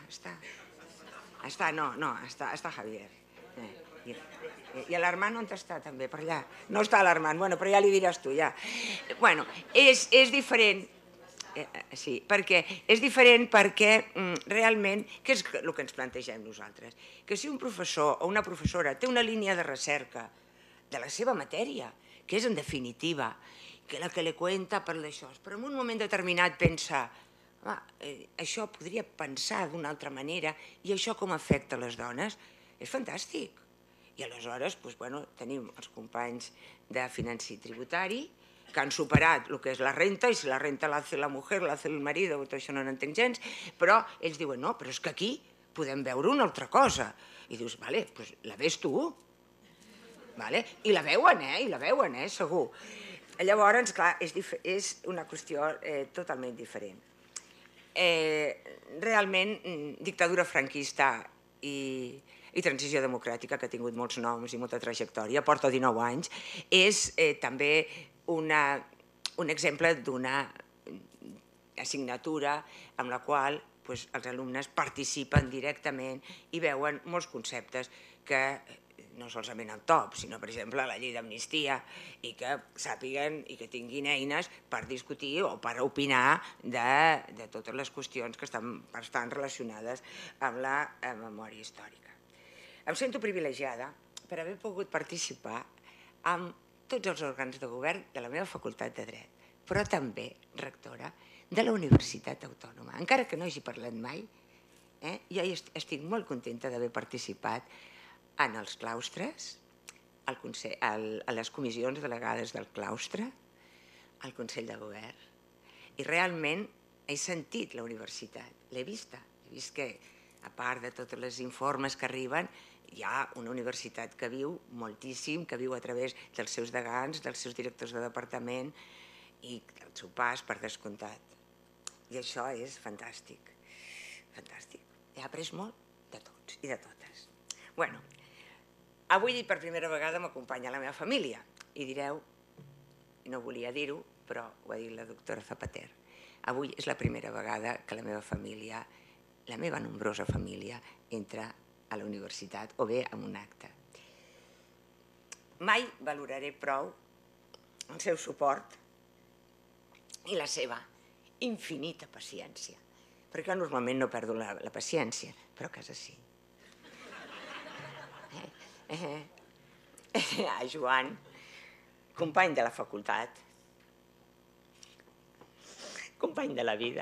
Javier. I l'Armand on està també, per allà? No està l'Armand, però ja li diràs tu, ja. És diferent, sí, perquè és diferent perquè realment, què és el que ens plantegem nosaltres? Que si un professor o una professora té una línia de recerca de la seva matèria, que és en definitiva, que la que li cuenta per d'això, però en un moment determinat pensa això podria pensar d'una altra manera i això com afecta les dones, és fantàstic. I aleshores tenim els companys de financer tributari que han superat el que és la renta, i si la renta la hace la mujer, la hace el marido, tot això no n'entenc gens, però ells diuen, no, però és que aquí podem veure una altra cosa. I dius, vale, doncs la ves tu. I la veuen, segur. Llavors, clar, és una qüestió totalment diferent. Realment, dictadura franquista i Transició Democràtica, que ha tingut molts noms i molta trajectòria, porta 19 anys, és també un exemple d'una assignatura amb la qual els alumnes participen directament i veuen molts conceptes que no solament el top, sinó, per exemple, la llei d'amnistia, i que sàpiguen i que tinguin eines per discutir o per opinar de totes les qüestions que estan relacionades amb la memòria històrica. Em sento privilegiada per haver pogut participar amb tots els òrgans de govern de la meva facultat de Dret, però també rectora de la Universitat Autònoma. Encara que no hagi parlat mai, jo estic molt contenta d'haver participat en els claustres, a les comissions delegades del claustre, al Consell de Govern, i realment he sentit la universitat, l'he vista. He vist que, a part de tots els informes que arriben, hi ha una universitat que viu moltíssim, que viu a través dels seus degans, dels seus directors de departament i del seu pas, per descomptat. I això és fantàstic, fantàstic. He après molt de tots i de totes. Bueno, avui per primera vegada m'acompanya la meva família i direu, no volia dir-ho, però ho ha dit la doctora Zapater, avui és la primera vegada que la meva família, la meva nombrosa família, entra a la universitat o bé en un acte. Mai valoraré prou el seu suport i la seva infinita paciència, perquè jo normalment no perdo la paciència, però a casa sí. Joan, company de la facultat, company de la vida,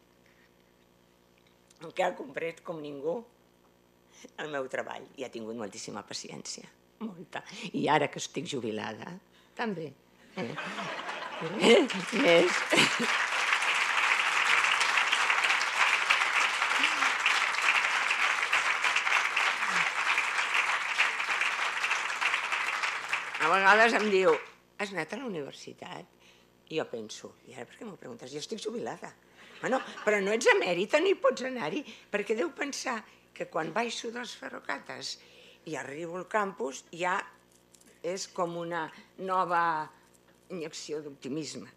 que ha comprès com ningú el meu treball i ha tingut moltíssima paciència, molta. I ara que estic jubilada, també. Més. A vegades em diu, has anat a la universitat? I jo penso, i ara per què m'ho preguntes? Jo estic jubilada. Bueno, però no ets emèrita ni pots anar-hi, perquè deu pensar que quan baixo dels ferrocates i arribo al campus ja és com una nova injecció d'optimisme.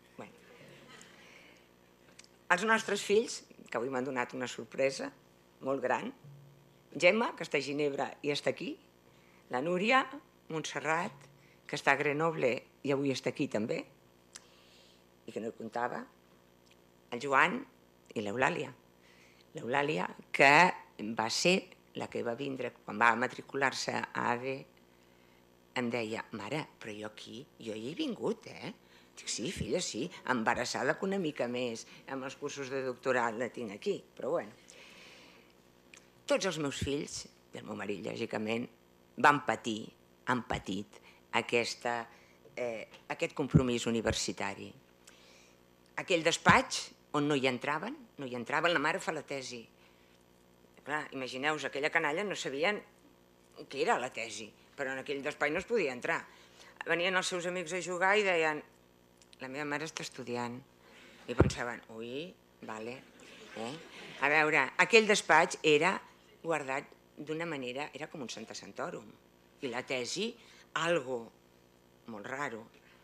Els nostres fills, que avui m'han donat una sorpresa molt gran, Gemma, que està a Ginebra i està aquí, la Núria, Montserrat, que està a Grenoble i avui està aquí també, i que no hi comptava, el Joan i l'Eulàlia. L'Eulàlia, que va ser la que va vindre quan va matricular-se a ADE, em deia, mare, però jo aquí, jo hi he vingut, Dic, sí, filla, sí, embarassada que una mica més, amb els cursos de doctorat la tinc aquí, però bueno. Tots els meus fills, i el meu marit, lògicament, van patir, han patit, aquest compromís universitari. Aquell despatx on no hi entraven, la mare fa la tesi. Clar, imagineu-vos, aquella canalla no sabien què era la tesi, però en aquell despatx no es podia entrar. Venien els seus amics a jugar i deien, la meva mare està estudiant. I pensaven, ui, vale. A veure, aquell despatx era guardat d'una manera, era com un Santa Santorum. I la tesi, algo molt raro.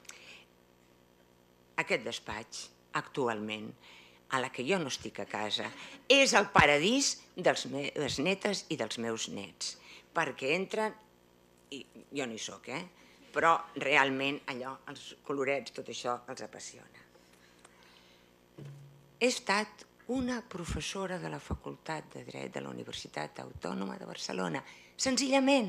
Aquest despatx, actualment, a la que jo no estic a casa, és el paradís de les netes i dels meus nets, perquè entren, i jo no hi soc, però realment allò, els colorets, tot això els apassiona. He estat una professora de la Facultat de Dret de la Universitat Autònoma de Barcelona, senzillament.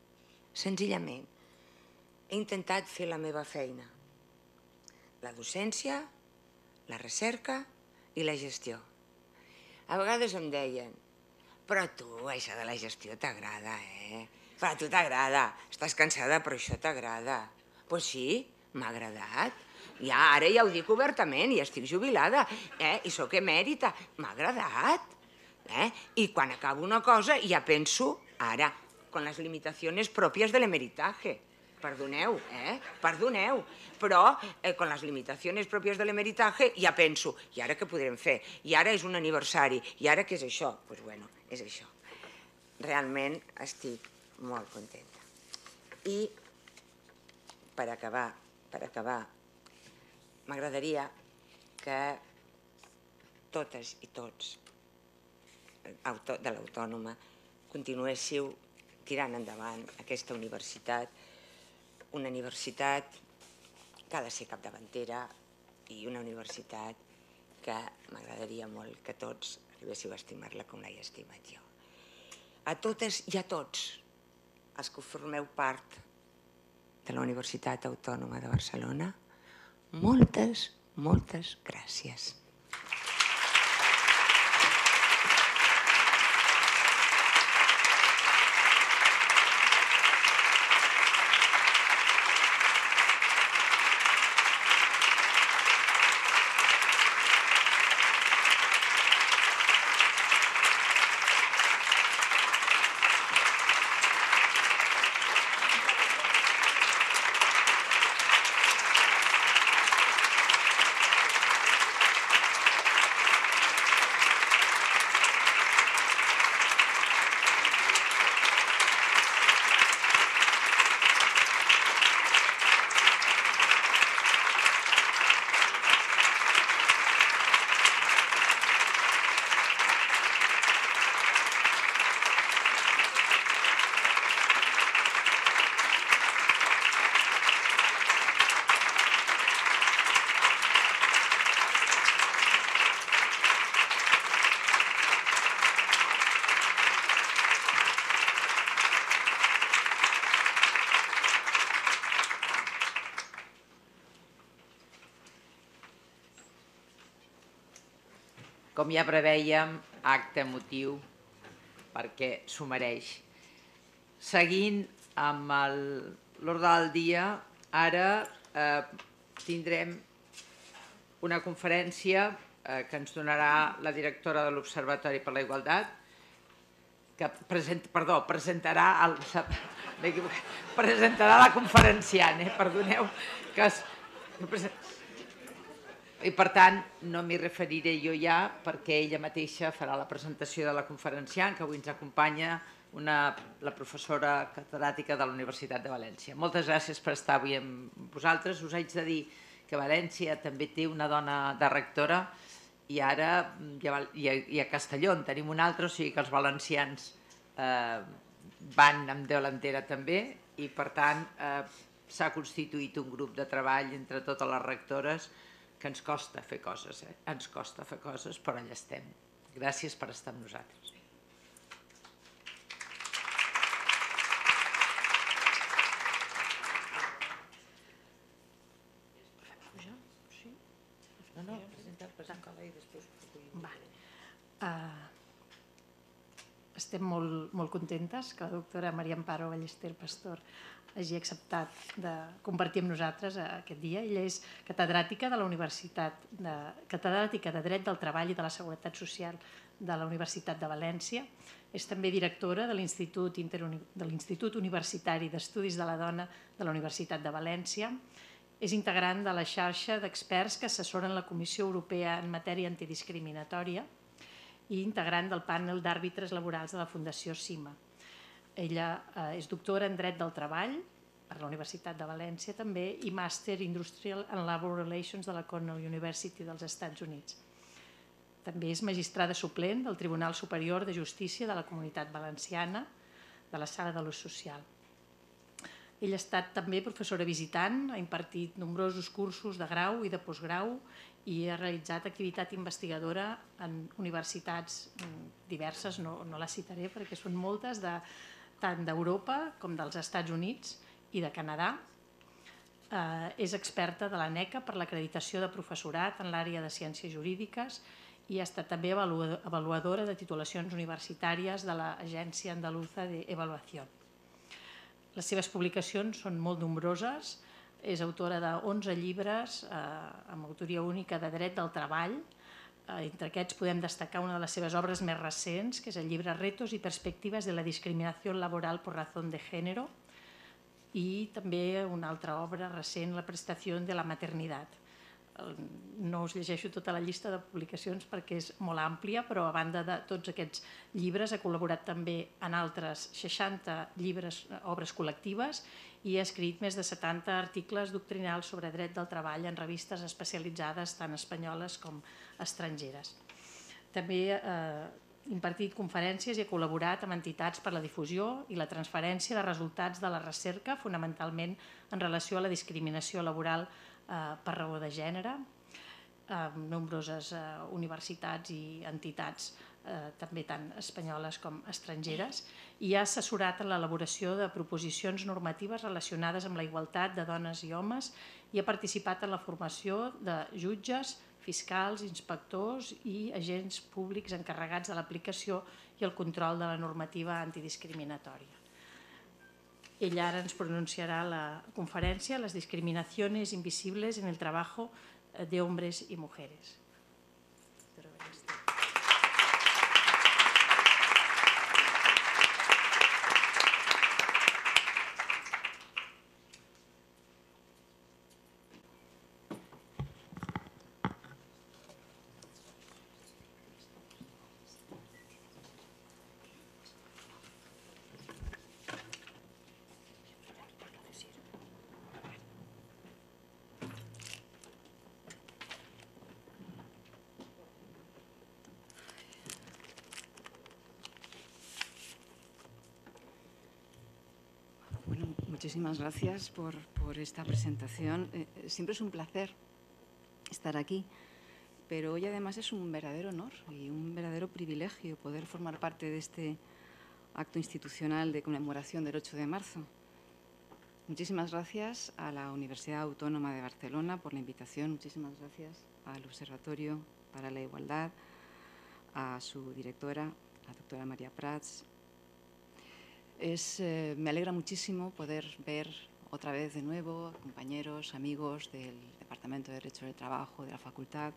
He intentat fer la meva feina, la docència, la recerca i la gestió. A vegades em deien, però tu, això de la gestió t'agrada, Però a tu t'agrada, estàs cansada però això t'agrada. Doncs sí, m'ha agradat. Ara ja ho dic obertament, ja estic jubilada, i sóc emèrita, m'ha agradat. I quan acabo una cosa ja penso, ara, con las limitaciones propias del emeritaje. Perdoneu, perdoneu, però con las limitaciones propias del emeritaje ja penso, i ara què podrem fer? I ara és un aniversari, i ara què és això? Doncs bueno, és això. realment estic molt contenta. I per acabar, m'agradaria que totes i tots de l'Autònoma continuéssiu tirant endavant aquesta universitat, una universitat que ha de ser capdavantera i una universitat que m'agradaria molt que tots arribéssiu a estimar-la com l'he estimat jo. A totes i a tots els que formeu part de la Universitat Autònoma de Barcelona, moltes, moltes gràcies. Com ja prevèiem, acte emotiu, perquè s'ho mereix. Seguint amb l'ordre del dia, ara tindrem una conferència que ens donarà la directora de l'Observatori per la Igualtat, que presentarà la conferenciant, perdoneu, i per tant no m'hi referiré jo ja perquè ella mateixa farà la presentació de la conferenciant, que avui ens acompanya la professora catedràtica de la Universitat de València. Moltes gràcies per estar avui amb vosaltres. Us haig de dir que València també té una dona de rectora i ara i a Castelló en tenim una altra, o sigui que els valencians van amb delantera també i per tant s'ha constituït un grup de treball entre totes les rectores que ens costa fer coses, ens costa fer coses, però allà estem. Gràcies per estar amb nosaltres. Estem molt contentes que la doctora Maria Amparo Ballester Pastor hagi acceptat de compartir amb nosaltres aquest dia. Ella és catedràtica de la Universitat, catedràtica de Dret del Treball i de la Seguretat Social de la Universitat de València. És també directora de l'Institut Universitari d'Estudis de la Dona de la Universitat de València. És integrant de la xarxa d'experts que assessoren la Comissió Europea en matèria antidiscriminatòria i integrant del panel d'àrbitres laborals de la Fundació CIMA. Ella és doctora en Dret del Treball per la Universitat de València també i Màster Industrial and Labor Relations de la Cornell University dels Estats Units. També és magistrada suplent del Tribunal Superior de Justícia de la Comunitat Valenciana de la Sala de l'Ús Social. Ella ha estat també professora visitant, ha impartit nombrosos cursos de grau i de postgrau i ha realitzat activitat investigadora en universitats diverses, no les citaré perquè són moltes, tant d'Europa com dels Estats Units i de Canadà. És experta de l'ANECA per l'acreditació de professorat en l'àrea de ciències jurídiques i ha estat també avaluadora de titulacions universitàries de l'Agència Andaluza d'Evaluació. Les seves publicacions són molt nombroses. És autora de 11 llibres amb autoria única de dret del treball. Entre aquests podem destacar una de les seves obres més recents, que és el llibre Retos y perspectivas de la discriminación laboral por razón de género, i també una altra obra recent, La prestació de la maternitat. no us llegeixo tota la llista de publicacions perquè és molt àmplia, però a banda de tots aquests llibres ha col·laborat també en altres 60 llibres, obres col·lectives, i ha escrit més de 70 articles doctrinals sobre dret del treball en revistes especialitzades tant espanyoles com estrangeres. També ha impartit conferències i ha col·laborat amb entitats per la difusió i la transferència de resultats de la recerca, fonamentalment en relació a la discriminació laboral per raó de gènere, amb nombroses universitats i entitats també tant espanyoles com estrangeres, i ha assessorat en l'elaboració de proposicions normatives relacionades amb la igualtat de dones i homes i ha participat en la formació de jutges, fiscals, inspectors i agents públics encarregats de l'aplicació i el control de la normativa antidiscriminatòria. Ella ara ens pronunciarà la conferència «Las discriminaciones invisibles en el trabajo de hombres y mujeres». Muchísimas gracias por esta presentación. Siempre es un placer estar aquí, pero hoy además es un verdadero honor y un verdadero privilegio poder formar parte de este acto institucional de conmemoración del 8 de marzo. Muchísimas gracias a la Universidad Autónoma de Barcelona por la invitación. Muchísimas gracias al Observatorio para la Igualdad, a su directora, la doctora María Prats. Me alegra muchísimo poder ver otra vez de nuevo compañeros, amigos del Departamento de Derecho del Trabajo, de la Facultad.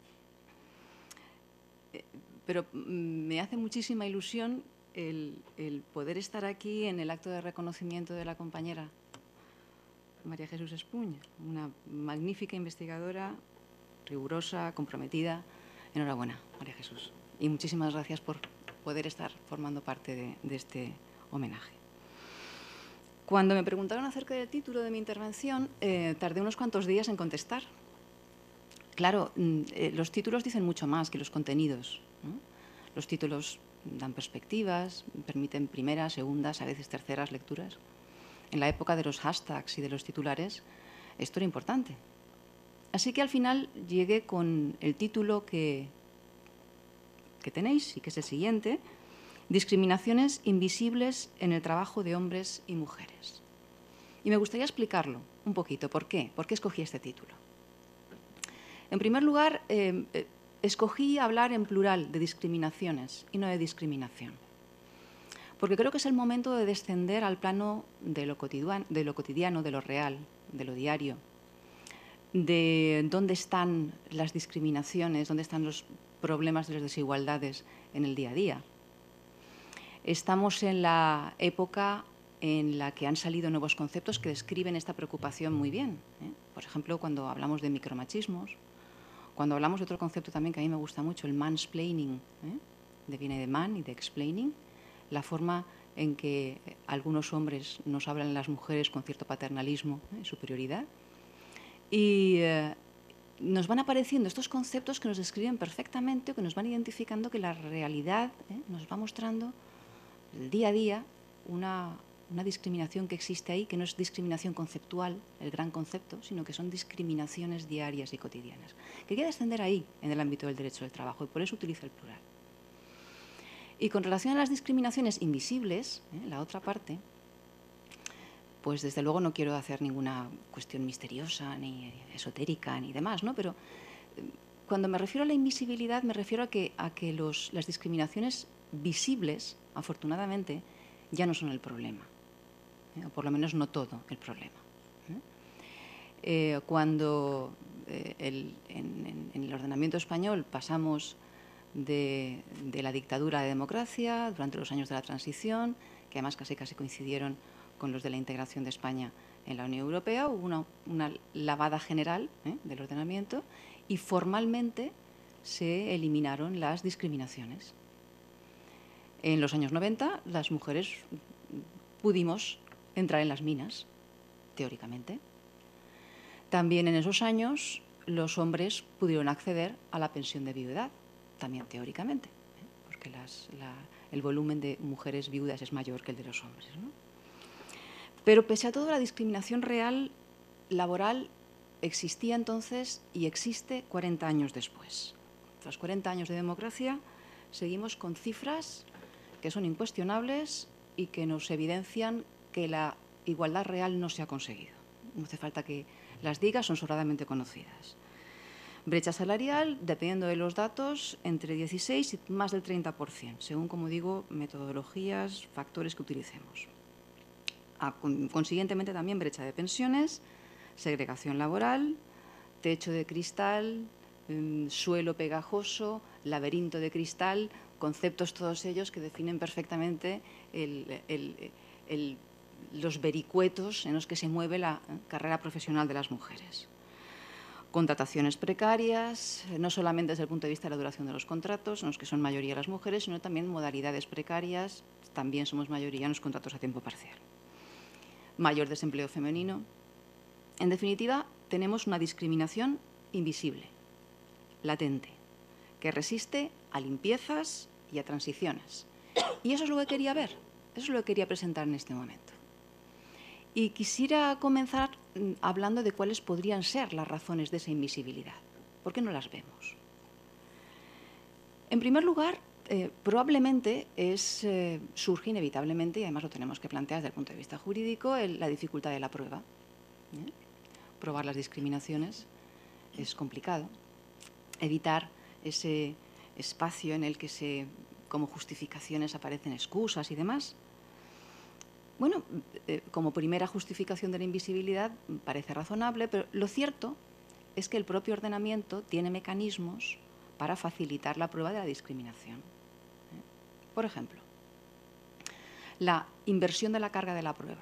Pero me hace muchísima ilusión el poder estar aquí en el acto de reconocimiento de la compañera María Jesús Espuña, una magnífica investigadora, rigurosa, comprometida. Enhorabuena, María Jesús. Y muchísimas gracias por poder estar formando parte de este homenaje. Cuando me preguntaron acerca del título de mi intervención, tardé unos cuantos días en contestar. Claro, los títulos dicen mucho más que los contenidos, ¿no? Los títulos dan perspectivas, permiten primeras, segundas, a veces terceras lecturas. En la época de los hashtags y de los titulares, esto era importante. Así que al final llegué con el título que tenéis y que es el siguiente: Discriminaciones invisibles en el trabajo de hombres y mujeres. Y me gustaría explicarlo un poquito. ¿Por qué? ¿Por qué escogí este título? En primer lugar, escogí hablar en plural de discriminaciones y no de discriminación. Porque creo que es el momento de descender al plano de lo cotidiano, de lo real, de lo diario, de dónde están las discriminaciones, dónde están los problemas de las desigualdades en el día a día. Estamos en la época en la que han salido nuevos conceptos que describen esta preocupación muy bien, ¿eh? Por ejemplo, cuando hablamos de micromachismos, cuando hablamos de otro concepto también que a mí me gusta mucho, el mansplaining, viene de man y de explaining, la forma en que algunos hombres nos hablan a las mujeres con cierto paternalismo y superioridad. Y nos van apareciendo estos conceptos que nos describen perfectamente, que nos van identificando que la realidad nos va mostrando el día a día una discriminación que existe ahí, que no es discriminación conceptual, el gran concepto, sino que son discriminaciones diarias y cotidianas. Quería descender ahí, en el ámbito del derecho del trabajo, y por eso utilizo el plural. Y con relación a las discriminaciones invisibles, la otra parte, pues desde luego no quiero hacer ninguna cuestión misteriosa, ni esotérica, ni demás, ¿no? Pero cuando me refiero a la invisibilidad, me refiero a que las discriminaciones visibles, afortunadamente, ya no son el problema, o por lo menos no todo el problema. Cuando en el ordenamiento español pasamos de la dictadura a la democracia, durante los años de la transición, que además casi coincidieron con los de la integración de España En la Unión Europea hubo una lavada general del ordenamiento y formalmente se eliminaron las discriminaciones. En los años 90 las mujeres pudimos entrar en las minas, teóricamente. También en esos años los hombres pudieron acceder a la pensión de viudedad, también teóricamente, porque el volumen de mujeres viudas es mayor que el de los hombres, ¿no? Pero pese a todo, la discriminación real laboral existía entonces y existe 40 años después. Tras 40 años de democracia, seguimos con cifras que son incuestionables y que nos evidencian que la igualdad real no se ha conseguido. No hace falta que las diga, son sobradamente conocidas. Brecha salarial, dependiendo de los datos, entre 16 y más del 30%, según, como digo, metodologías, factores que utilicemos. Consiguientemente, también brecha de pensiones, segregación laboral, techo de cristal, suelo pegajoso, laberinto de cristal, conceptos todos ellos que definen perfectamente los vericuetos en los que se mueve la carrera profesional de las mujeres. Contrataciones precarias, no solamente desde el punto de vista de la duración de los contratos, en los que son mayoría las mujeres, sino también modalidades precarias, también somos mayoría en los contratos a tiempo parcial. Mayor desempleo femenino. En definitiva, tenemos una discriminación invisible, latente, que resiste a limpiezas y a transiciones. Y eso es lo que quería ver, eso es lo que quería presentar en este momento. Y quisiera comenzar hablando de cuáles podrían ser las razones de esa invisibilidad. ¿Por qué no las vemos? En primer lugar, probablemente surge inevitablemente, y además lo tenemos que plantear desde el punto de vista jurídico, la dificultad de la prueba. Probar las discriminaciones es complicado. Evitar ese espacio en el que como justificaciones aparecen excusas y demás. Bueno, como primera justificación de la invisibilidad parece razonable, pero lo cierto es que el propio ordenamiento tiene mecanismos para facilitar la prueba de la discriminación. Por ejemplo, la inversión de la carga de la prueba.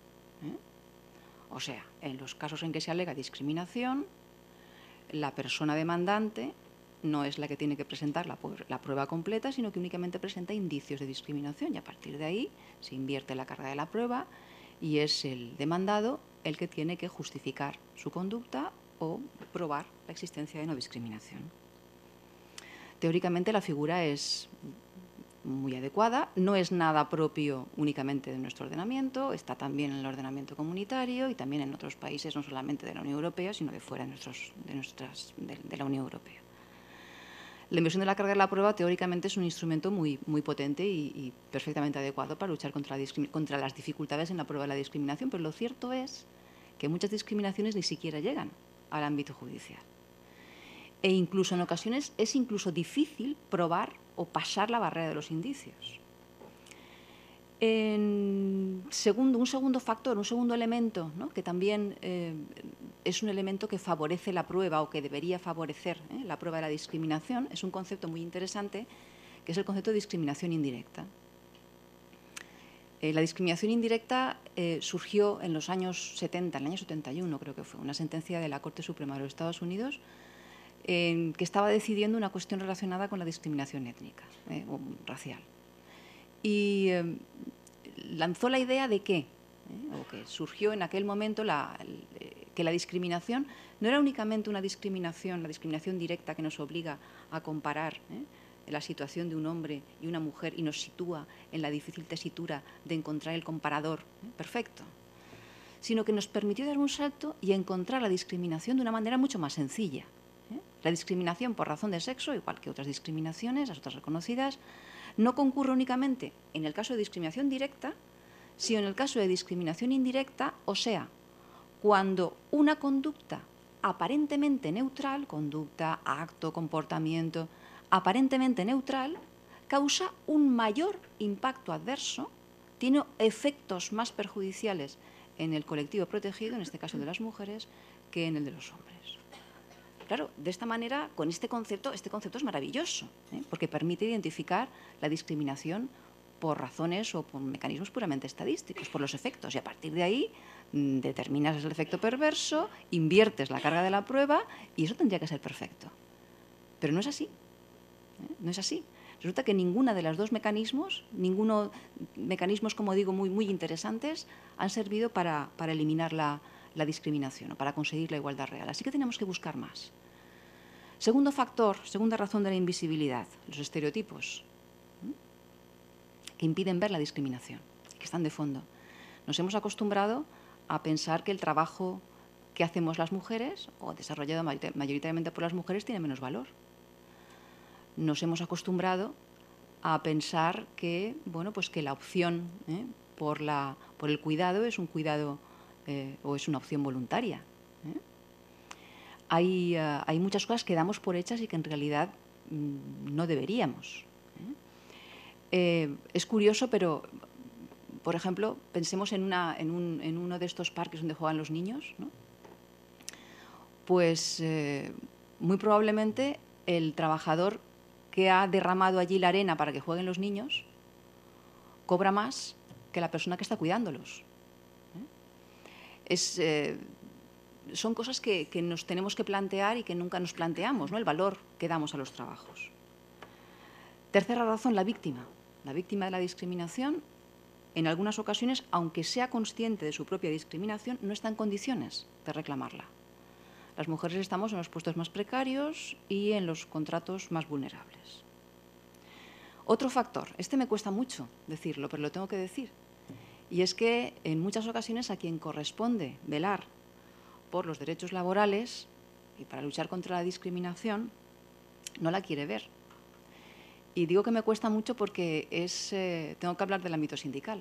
O sea, en los casos en que se alega discriminación, la persona demandante no es la que tiene que presentar la prueba completa, sino que únicamente presenta indicios de discriminación y a partir de ahí se invierte la carga de la prueba y es el demandado el que tiene que justificar su conducta o probar la existencia de no discriminación. Teóricamente la figura es muy adecuada, no es nada propio únicamente de nuestro ordenamiento, está también en el ordenamiento comunitario y también en otros países, no solamente de la Unión Europea, sino de fuera de la Unión Europea. La inversión de la carga de la prueba teóricamente es un instrumento muy potente y perfectamente adecuado para luchar contra las dificultades en la prueba de la discriminación, pero lo cierto es que muchas discriminaciones ni siquiera llegan al ámbito judicial. E incluso en ocasiones es incluso difícil probar o pasar la barrera de los indicios. Un segundo factor, un segundo elemento, ¿no?, que también es un elemento que favorece la prueba o que debería favorecer la prueba de la discriminación, es un concepto muy interesante, que es el concepto de discriminación indirecta. La discriminación indirecta surgió en los años 70, en el año 71 creo que fue, una sentencia de la Corte Suprema de los Estados Unidos que estaba decidiendo una cuestión relacionada con la discriminación étnica o racial. Y lanzó la idea de que surgió en aquel momento que la discriminación no era únicamente una discriminación, la discriminación directa que nos obliga a comparar la situación de un hombre y una mujer y nos sitúa en la difícil tesitura de encontrar el comparador perfecto, sino que nos permitió dar un salto y encontrar la discriminación de una manera mucho más sencilla. La discriminación por razón de sexo, igual que otras discriminaciones, las otras reconocidas, no concurre únicamente en el caso de discriminación directa, sino en el caso de discriminación indirecta, o sea, cuando una conducta aparentemente neutral, conducta, acto, comportamiento, aparentemente neutral, causa un mayor impacto adverso, tiene efectos más perjudiciales en el colectivo protegido, en este caso de las mujeres, que en el de los hombres. Claro, de esta manera, con este concepto es maravilloso, porque permite identificar la discriminación por razones o por mecanismos puramente estadísticos, por los efectos, y a partir de ahí determinas el efecto perverso, inviertes la carga de la prueba y eso tendría que ser perfecto. Pero no es así. No es así. Resulta que ninguno de los dos mecanismos, como digo, muy interesantes, han servido para eliminar la discriminación o para conseguir la igualdad real. Así que tenemos que buscar más. Segundo factor, segunda razón de la invisibilidad, los estereotipos que impiden ver la discriminación, que están de fondo. Nos hemos acostumbrado a pensar que el trabajo que hacemos las mujeres, o desarrollado mayoritariamente por las mujeres, tiene menos valor. Nos hemos acostumbrado a pensar que, bueno, pues que la opción por el cuidado es un cuidado o es una opción voluntaria. Hay muchas cosas que damos por hechas y que en realidad no deberíamos. Es curioso, pero, por ejemplo, pensemos en uno de estos parques donde juegan los niños, ¿no? Pues muy probablemente el trabajador que ha derramado allí la arena para que jueguen los niños cobra más que la persona que está cuidándolos. Son cosas que nos tenemos que plantear y que nunca nos planteamos, ¿no? El valor que damos a los trabajos. Tercera razón, la víctima. La víctima de la discriminación, en algunas ocasiones, aunque sea consciente de su propia discriminación, no está en condiciones de reclamarla. Las mujeres estamos en los puestos más precarios y en los contratos más vulnerables. Otro factor, este me cuesta mucho decirlo, pero lo tengo que decir, y es que en muchas ocasiones a quien corresponde velar por los derechos laborales y para luchar contra la discriminación no la quiere ver. Y digo que me cuesta mucho porque tengo que hablar del ámbito sindical.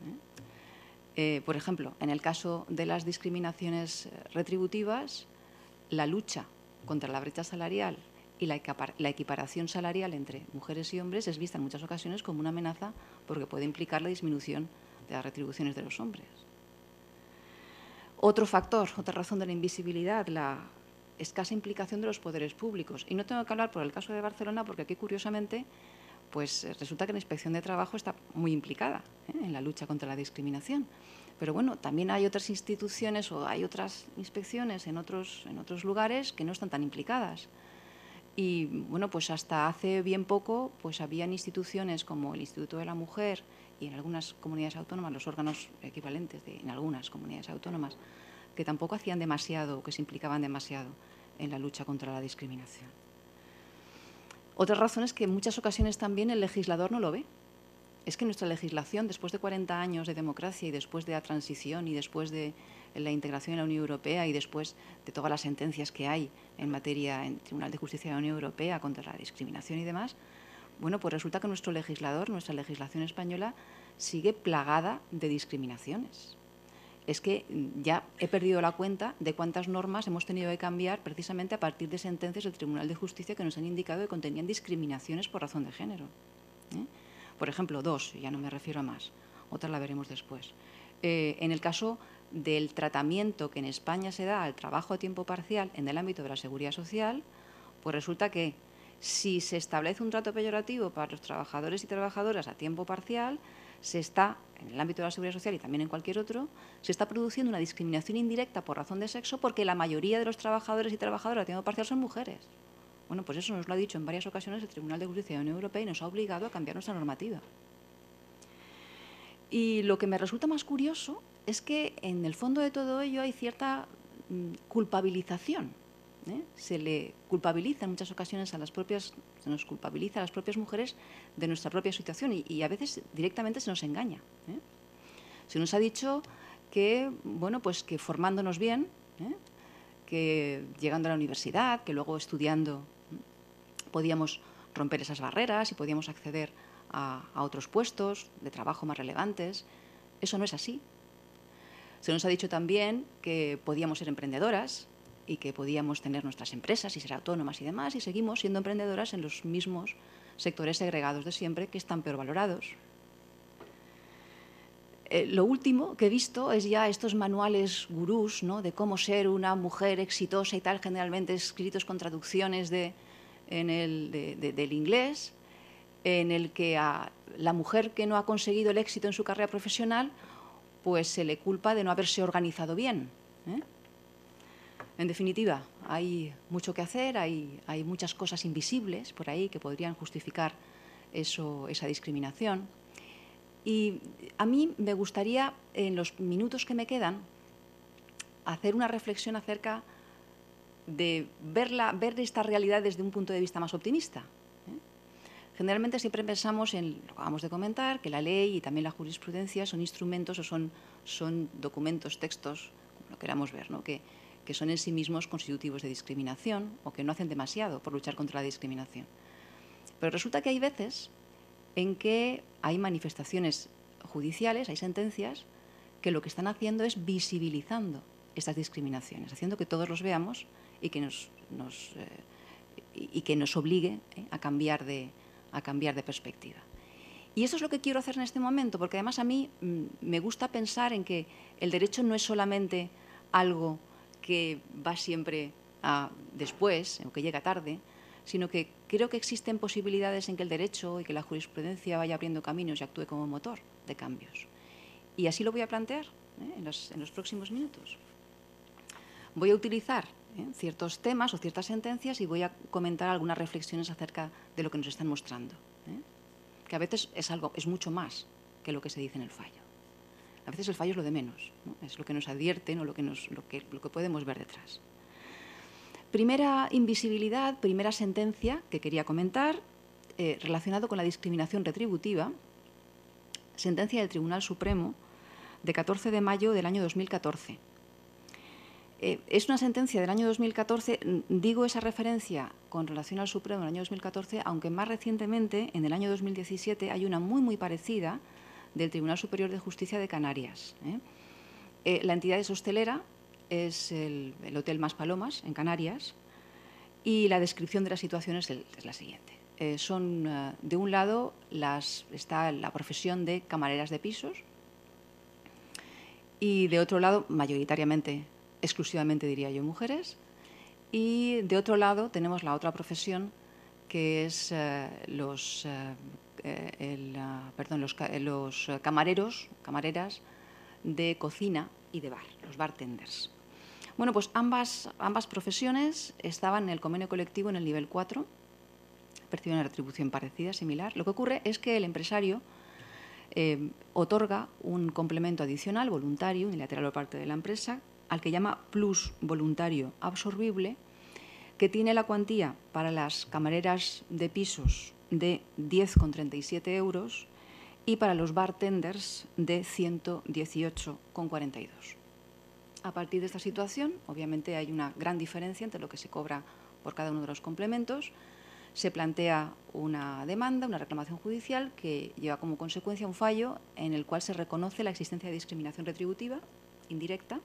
Por ejemplo, en el caso de las discriminaciones retributivas, la lucha contra la brecha salarial y la equiparación salarial entre mujeres y hombres es vista en muchas ocasiones como una amenaza porque puede implicar la disminución de las retribuciones de los hombres. Otro factor, otra razón de la invisibilidad, la escasa implicación de los poderes públicos. Y no tengo que hablar por el caso de Barcelona porque aquí, curiosamente, pues resulta que la Inspección de Trabajo está muy implicada en la lucha contra la discriminación. Pero bueno, también hay otras instituciones o hay otras inspecciones en otros lugares que no están tan implicadas. Y bueno, pues hasta hace bien poco pues habían instituciones como el Instituto de la Mujer y en algunas comunidades autónomas, los órganos equivalentes en algunas comunidades autónomas, que tampoco hacían demasiado o que se implicaban demasiado en la lucha contra la discriminación. Otra razón es que en muchas ocasiones también el legislador no lo ve. Es que nuestra legislación, después de 40 años de democracia y después de la transición y después de la integración en la Unión Europea y después de todas las sentencias que hay en materia en el Tribunal de Justicia de la Unión Europea contra la discriminación y demás, bueno, pues resulta que nuestro legislador, nuestra legislación española, sigue plagada de discriminaciones. Es que ya he perdido la cuenta de cuántas normas hemos tenido que cambiar precisamente a partir de sentencias del Tribunal de Justicia que nos han indicado que contenían discriminaciones por razón de género. Por ejemplo, dos, ya no me refiero a más, otra la veremos después. En el caso del tratamiento que en España se da al trabajo a tiempo parcial en el ámbito de la seguridad social, pues resulta que si se establece un trato peyorativo para los trabajadores y trabajadoras a tiempo parcial, se está, en el ámbito de la seguridad social y también en cualquier otro, se está produciendo una discriminación indirecta por razón de sexo porque la mayoría de los trabajadores y trabajadoras a tiempo parcial son mujeres. Bueno, pues eso nos lo ha dicho en varias ocasiones el Tribunal de Justicia de la Unión Europea y nos ha obligado a cambiar nuestra normativa. Y lo que me resulta más curioso es que en el fondo de todo ello hay cierta culpabilización. Se le culpabiliza en muchas ocasiones se nos culpabiliza a las propias mujeres de nuestra propia situación y a veces directamente se nos engaña. Se nos ha dicho que, bueno, pues que formándonos bien, que llegando a la universidad, que luego estudiando podíamos romper esas barreras y podíamos acceder a otros puestos de trabajo más relevantes. Eso no es así. Se nos ha dicho también que podíamos ser emprendedoras y que podíamos tener nuestras empresas y ser autónomas y demás, y seguimos siendo emprendedoras en los mismos sectores segregados de siempre que están peor valorados. Lo último que he visto es ya estos manuales gurús, ¿no?, de cómo ser una mujer exitosa y tal, generalmente escritos con traducciones del inglés, en el que a la mujer que no ha conseguido el éxito en su carrera profesional pues se le culpa de no haberse organizado bien. En definitiva, hay mucho que hacer, hay muchas cosas invisibles por ahí que podrían justificar esa discriminación. Y a mí me gustaría, en los minutos que me quedan, hacer una reflexión acerca de ver esta realidad desde un punto de vista más optimista. Generalmente siempre pensamos en, lo que acabamos de comentar, que la ley y también la jurisprudencia son instrumentos o son documentos, textos, como lo queramos ver, ¿no? que son en sí mismos constitutivos de discriminación o que no hacen demasiado por luchar contra la discriminación. Pero resulta que hay veces en que hay manifestaciones judiciales, hay sentencias, que lo que están haciendo es visibilizando estas discriminaciones, haciendo que todos los veamos y que nos obligue a cambiar de perspectiva. Y eso es lo que quiero hacer en este momento, porque además a mí me gusta pensar en que el derecho no es solamente algo que va siempre después, o que llega tarde, sino que creo que existen posibilidades en que el derecho y que la jurisprudencia vaya abriendo caminos y actúe como motor de cambios. Y así lo voy a plantear en los próximos minutos. Voy a utilizar ciertos temas o ciertas sentencias y voy a comentar algunas reflexiones acerca de lo que nos están mostrando, que a veces es mucho más que lo que se dice en el fallo. A veces el fallo es lo de menos, ¿no? Es lo que nos advierten o lo que podemos ver detrás. Primera invisibilidad, primera sentencia que quería comentar, relacionado con la discriminación retributiva, sentencia del Tribunal Supremo de 14 de mayo del año 2014. Es una sentencia del año 2014, digo esa referencia con relación al Supremo del año 2014, aunque más recientemente, en el año 2017, hay una muy parecida del Tribunal Superior de Justicia de Canarias. La entidad es hostelera, es el Hotel Maspalomas, en Canarias, y la descripción de la situación es la siguiente. De un lado, está la profesión de camareras de pisos, y de otro lado, mayoritariamente, exclusivamente diría yo, mujeres, y de otro lado tenemos la otra profesión que es los camareros, camareras de cocina y de bar, los bartenders. Bueno, pues ambas profesiones estaban en el convenio colectivo en el nivel 4, perciben una retribución parecida, similar. Lo que ocurre es que el empresario otorga un complemento adicional, voluntario, unilateral por parte de la empresa, al que llama plus voluntario absorbible, que tiene la cuantía para las camareras de pisos de 10,37 euros y para los bartenders de 118,42. A partir de esta situación, obviamente hay una gran diferencia entre lo que se cobra por cada uno de los complementos. Se plantea una demanda, una reclamación judicial que lleva como consecuencia un fallo en el cual se reconoce la existencia de discriminación retributiva indirecta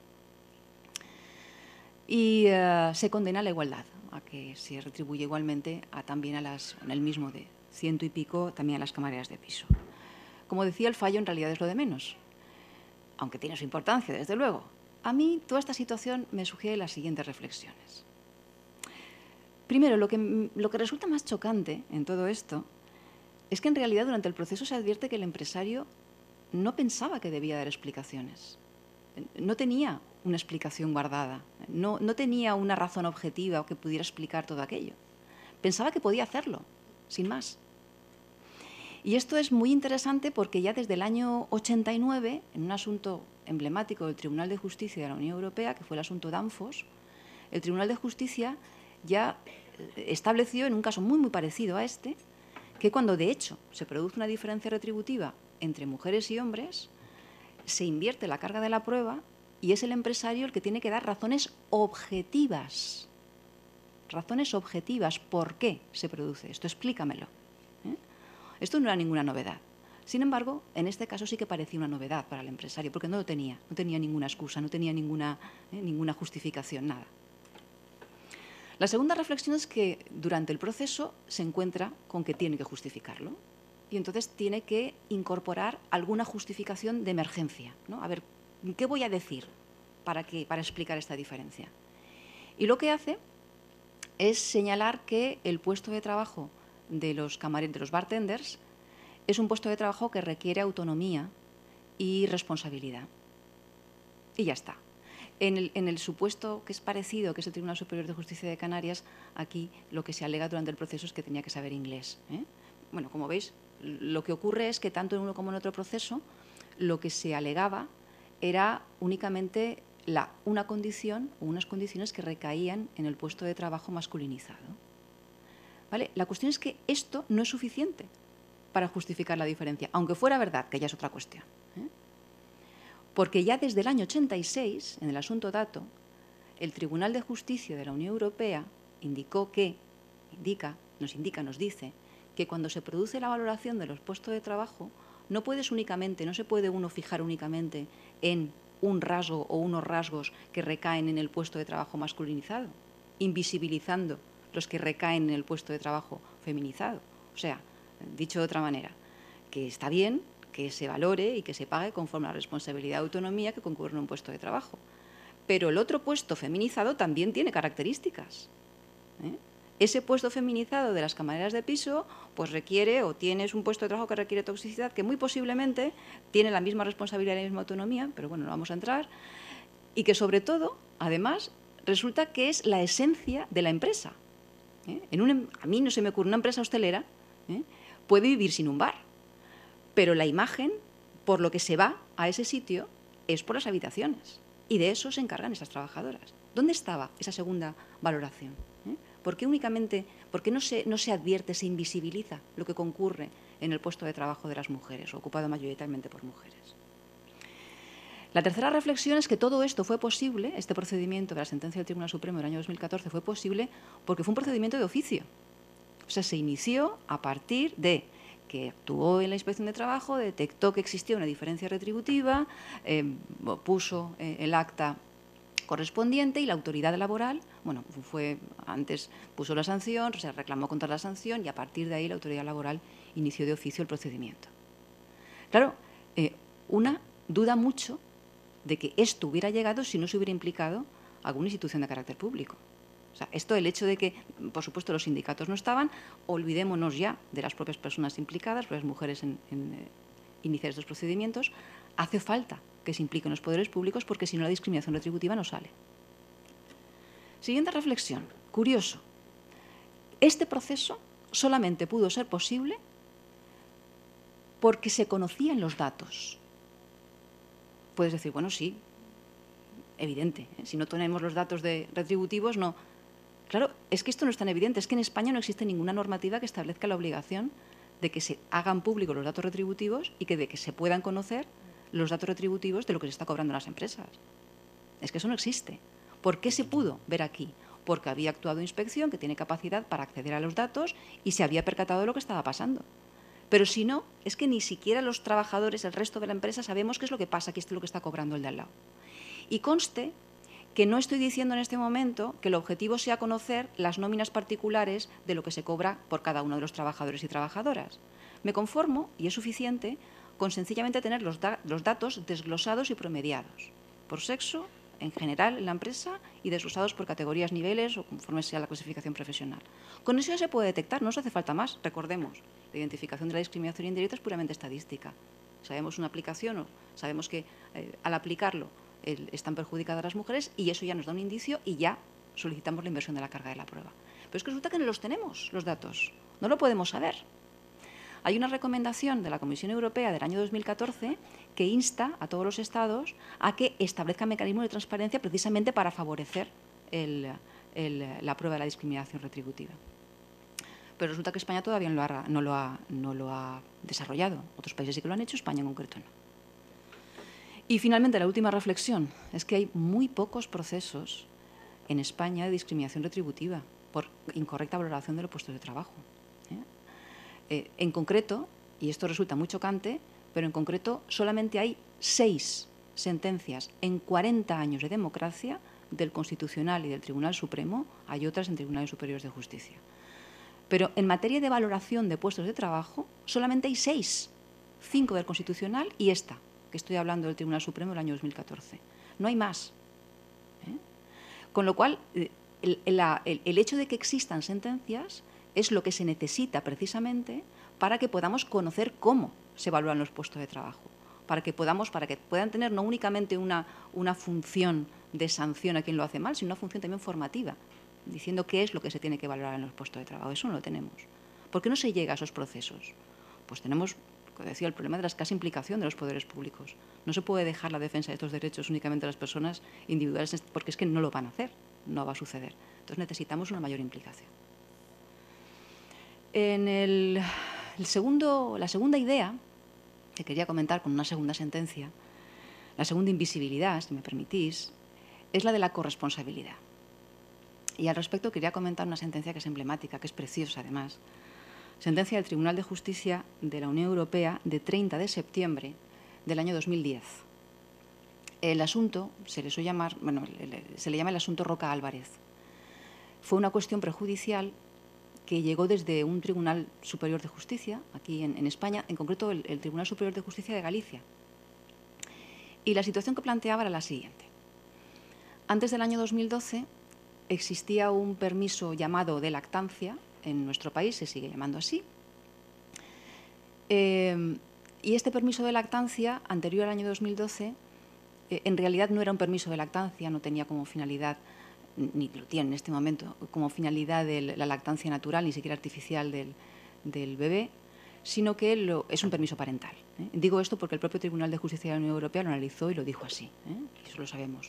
y se condena a la igualdad, a que se retribuye igualmente también en el mismo de 100 y pico, también a las camareras de piso. Como decía, el fallo en realidad es lo de menos, aunque tiene su importancia, desde luego. A mí toda esta situación me sugiere las siguientes reflexiones. Primero, lo que resulta más chocante en todo esto es que en realidad durante el proceso se advierte que el empresario no pensaba que debía dar explicaciones. No tenía una explicación guardada, no tenía una razón objetiva o que pudiera explicar todo aquello. Pensaba que podía hacerlo, sin más. Y esto es muy interesante porque ya desde el año 89, en un asunto emblemático del Tribunal de Justicia de la Unión Europea, que fue el asunto Danfoss, el Tribunal de Justicia ya estableció, en un caso muy parecido a este, que cuando de hecho se produce una diferencia retributiva entre mujeres y hombres, se invierte la carga de la prueba y es el empresario el que tiene que dar razones objetivas. Razones objetivas. ¿Por qué se produce esto? Explícamelo. Esto no era ninguna novedad. Sin embargo, en este caso sí que parecía una novedad para el empresario, porque no lo tenía. No tenía ninguna excusa, no tenía ninguna justificación, nada. La segunda reflexión es que durante el proceso se encuentra con que tiene que justificarlo y entonces tiene que incorporar alguna justificación de emergencia, ¿no? A ver, ¿qué voy a decir para explicar esta diferencia? Y lo que hace es señalar que el puesto de trabajo de los bartenders es un puesto de trabajo que requiere autonomía y responsabilidad. y ya está. En el supuesto que es parecido, que es el Tribunal Superior de Justicia de Canarias, aquí lo que se alega durante el proceso es que tenía que saber inglés. Bueno, como veis, lo que ocurre es que tanto en uno como en otro proceso, lo que se alegaba era únicamente una condición o unas condiciones que recaían en el puesto de trabajo masculinizado. ¿Vale? La cuestión es que esto no es suficiente para justificar la diferencia, aunque fuera verdad, que ya es otra cuestión. Porque ya desde el año 86, en el asunto Dato, el Tribunal de Justicia de la Unión Europea nos dice que cuando se produce la valoración de los puestos de trabajo, no se puede uno fijar únicamente en un rasgo o unos rasgos que recaen en el puesto de trabajo masculinizado, invisibilizando los que recaen en el puesto de trabajo feminizado. O sea, dicho de otra manera, que está bien que se valore y que se pague conforme a la responsabilidad y autonomía que concurre en un puesto de trabajo. Pero el otro puesto feminizado también tiene características. Ese puesto feminizado de las camareras de piso, pues tienes un puesto de trabajo que requiere toxicidad, que muy posiblemente tiene la misma responsabilidad y la misma autonomía, pero bueno, no vamos a entrar, y que sobre todo, además, resulta que es la esencia de la empresa. A mí no se me ocurre, una empresa hostelera puede vivir sin un bar, pero la imagen, por lo que se va a ese sitio, es por las habitaciones. Y de eso se encargan esas trabajadoras. ¿Dónde estaba esa segunda valoración? ¿Por qué no se advierte, se invisibiliza lo que concurre en el puesto de trabajo de las mujeres, ocupado mayoritariamente por mujeres? La tercera reflexión es que todo esto fue posible, este procedimiento de la sentencia del Tribunal Supremo del año 2014 fue posible porque fue un procedimiento de oficio. O sea, se inició a partir de que actuó en la Inspección de Trabajo, detectó que existía una diferencia retributiva, puso el acta correspondiente y la autoridad laboral, antes puso la sanción, se reclamó contra la sanción y a partir de ahí la autoridad laboral inició de oficio el procedimiento. Claro, una duda mucho de que esto hubiera llegado si no se hubiera implicado alguna institución de carácter público. O sea, el hecho de que, por supuesto, los sindicatos no estaban, olvidémonos ya de las propias personas implicadas, las mujeres en iniciar estos procedimientos, hace falta que se impliquen los poderes públicos porque si no la discriminación retributiva no sale. Siguiente reflexión, curioso. Este proceso solamente pudo ser posible porque se conocían los datos. Puedes decir, bueno, sí, evidente, si no tenemos los datos retributivos, no. Claro, es que esto no es tan evidente, es que en España no existe ninguna normativa que establezca la obligación de que se hagan públicos los datos retributivos y de que se puedan conocer los datos retributivos de lo que se está cobrando en las empresas. Es que eso no existe. ¿Por qué se pudo ver aquí? Porque había actuado inspección, que tiene capacidad para acceder a los datos y se había percatado de lo que estaba pasando. Pero si no, es que ni siquiera los trabajadores, el resto de la empresa, sabemos qué es lo que pasa, qué es lo que está cobrando el de al lado. Y conste que no estoy diciendo en este momento que el objetivo sea conocer las nóminas particulares de lo que se cobra por cada uno de los trabajadores y trabajadoras. Me conformo, y es suficiente, con sencillamente tener los datos desglosados y promediados, por sexo, en general en la empresa, y desglosados por categorías, niveles o conforme sea la clasificación profesional. Con eso ya se puede detectar, no nos hace falta más. Recordemos, la identificación de la discriminación indirecta es puramente estadística. Sabemos una aplicación o sabemos que al aplicarlo están perjudicadas las mujeres y eso ya nos da un indicio y ya solicitamos la inversión de la carga de la prueba. Pero es que resulta que no los tenemos, los datos, no lo podemos saber. Hay una recomendación de la Comisión Europea del año 2014 que insta a todos los Estados a que establezcan mecanismos de transparencia precisamente para favorecer la prueba de la discriminación retributiva. Pero resulta que España todavía no lo ha desarrollado. Otros países sí que lo han hecho, España en concreto no. Y finalmente, la última reflexión es que hay muy pocos procesos en España de discriminación retributiva por incorrecta valoración de los puestos de trabajo. En concreto, y esto resulta muy chocante, pero en concreto solamente hay 6 sentencias en 40 años de democracia del Constitucional y del Tribunal Supremo, hay otras en Tribunales Superiores de Justicia. Pero en materia de valoración de puestos de trabajo solamente hay 6, 5 del Constitucional y esta, que estoy hablando del Tribunal Supremo del año 2014. No hay más. Con lo cual, el hecho de que existan sentencias es lo que se necesita precisamente para que podamos conocer cómo se evalúan los puestos de trabajo, para que puedan tener no únicamente una función de sanción a quien lo hace mal, sino una función también formativa, diciendo qué es lo que se tiene que valorar en los puestos de trabajo. Eso no lo tenemos. ¿Por qué no se llega a esos procesos? Pues tenemos, como decía, el problema de la escasa implicación de los poderes públicos. No se puede dejar la defensa de estos derechos únicamente a las personas individuales, porque es que no lo van a hacer, no va a suceder. Entonces necesitamos una mayor implicación. En la segunda idea que quería comentar con una segunda sentencia, la segunda invisibilidad, si me permitís, es la de la corresponsabilidad. Y al respecto quería comentar una sentencia que es emblemática, que es preciosa además. Sentencia del Tribunal de Justicia de la Unión Europea de 30 de septiembre del año 2010. El asunto se le llama el asunto Roca Álvarez. Fue una cuestión prejudicial que llegó desde un Tribunal Superior de Justicia, aquí en España, en concreto el Tribunal Superior de Justicia de Galicia. Y la situación que planteaba era la siguiente. Antes del año 2012 existía un permiso llamado de lactancia en nuestro país, se sigue llamando así. Y este permiso de lactancia, anterior al año 2012, en realidad no era un permiso de lactancia, no tenía como finalidad, ni lo tiene en este momento, como finalidad de la lactancia natural, ni siquiera artificial del bebé, sino que es un permiso parental. Digo esto porque el propio Tribunal de Justicia de la Unión Europea lo analizó y lo dijo así, y eso lo sabemos.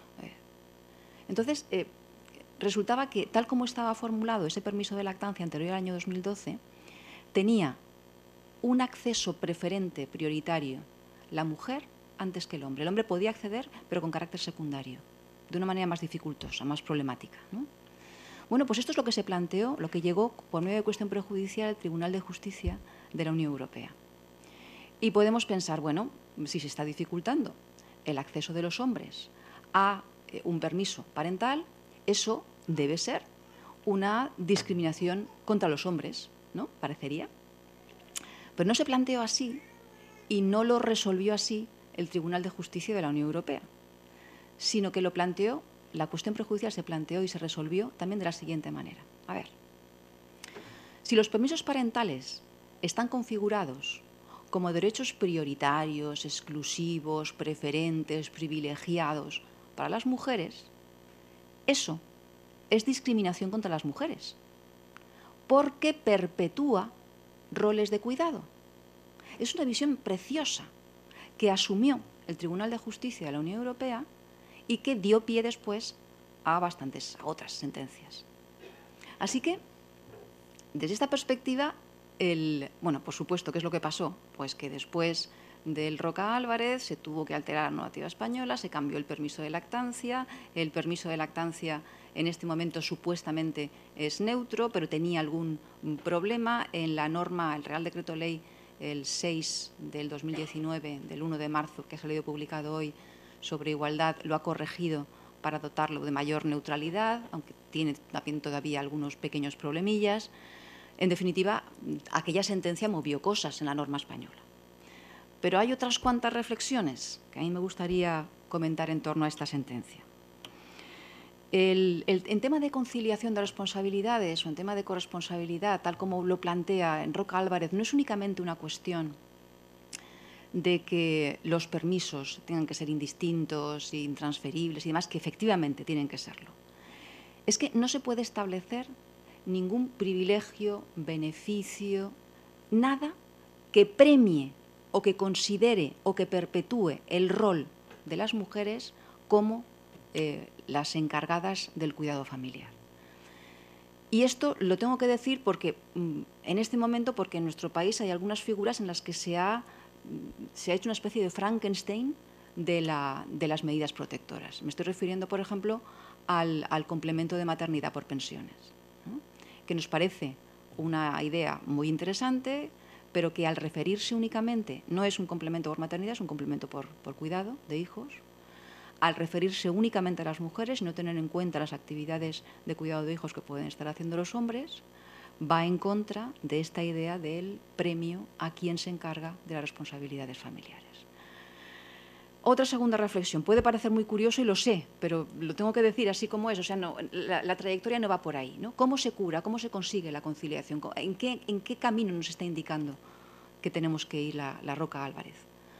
Entonces, resultaba que, tal como estaba formulado ese permiso de lactancia anterior al año 2012, tenía un acceso preferente, prioritario, la mujer antes que el hombre. El hombre podía acceder, pero con carácter secundario, de una manera más dificultosa, más problemática, ¿no? Bueno, pues esto es lo que se planteó, lo que llegó por medio de cuestión prejudicial al Tribunal de Justicia de la Unión Europea. Y podemos pensar, bueno, si se está dificultando el acceso de los hombres a un permiso parental, eso debe ser una discriminación contra los hombres, ¿no? Parecería. Pero no se planteó así y no lo resolvió así el Tribunal de Justicia de la Unión Europea, sino que lo planteó, la cuestión prejudicial se planteó y se resolvió también de la siguiente manera. A ver, si los permisos parentales están configurados como derechos prioritarios, exclusivos, preferentes, privilegiados para las mujeres, eso es discriminación contra las mujeres, porque perpetúa roles de cuidado. Es una visión preciosa que asumió el Tribunal de Justicia de la Unión Europea y que dio pie después a otras sentencias. Así que, desde esta perspectiva, bueno, por supuesto, ¿qué es lo que pasó? Pues que después del Roca Álvarez se tuvo que alterar la normativa española, se cambió el permiso de lactancia. El permiso de lactancia en este momento supuestamente es neutro, pero tenía algún problema en la norma, el Real Decreto Ley, el 6 del 2019, del 1 de marzo, que ha salido publicado hoy, sobre igualdad, lo ha corregido para dotarlo de mayor neutralidad, aunque tiene también todavía algunos pequeños problemillas. En definitiva, aquella sentencia movió cosas en la norma española. Pero hay otras cuantas reflexiones que a mí me gustaría comentar en torno a esta sentencia. En tema de conciliación de responsabilidades o en tema de corresponsabilidad, tal como lo plantea en Roca Álvarez, no es únicamente una cuestión de que los permisos tengan que ser indistintos, intransferibles y demás, que efectivamente tienen que serlo. Es que no se puede establecer ningún privilegio, beneficio, nada que premie o que considere o que perpetúe el rol de las mujeres como las encargadas del cuidado familiar. Y esto lo tengo que decir porque en este momento, porque en nuestro país hay algunas figuras en las que se ha hecho una especie de Frankenstein de las medidas protectoras. Me estoy refiriendo, por ejemplo, al complemento de maternidad por pensiones, ¿no? Que nos parece una idea muy interesante, pero que al referirse únicamente, no es un complemento por maternidad, es un complemento por cuidado de hijos, al referirse únicamente a las mujeres y no tener en cuenta las actividades de cuidado de hijos que pueden estar haciendo los hombres, va en contra de esta idea del premio a quien se encarga de las responsabilidades familiares. Otra segunda reflexión, puede parecer muy curioso y lo sé, pero lo tengo que decir así como es, o sea, no, la trayectoria no va por ahí, ¿no? ¿Cómo se cura, cómo se consigue la conciliación? ¿En qué camino nos está indicando que tenemos que ir la Roca Álvarez?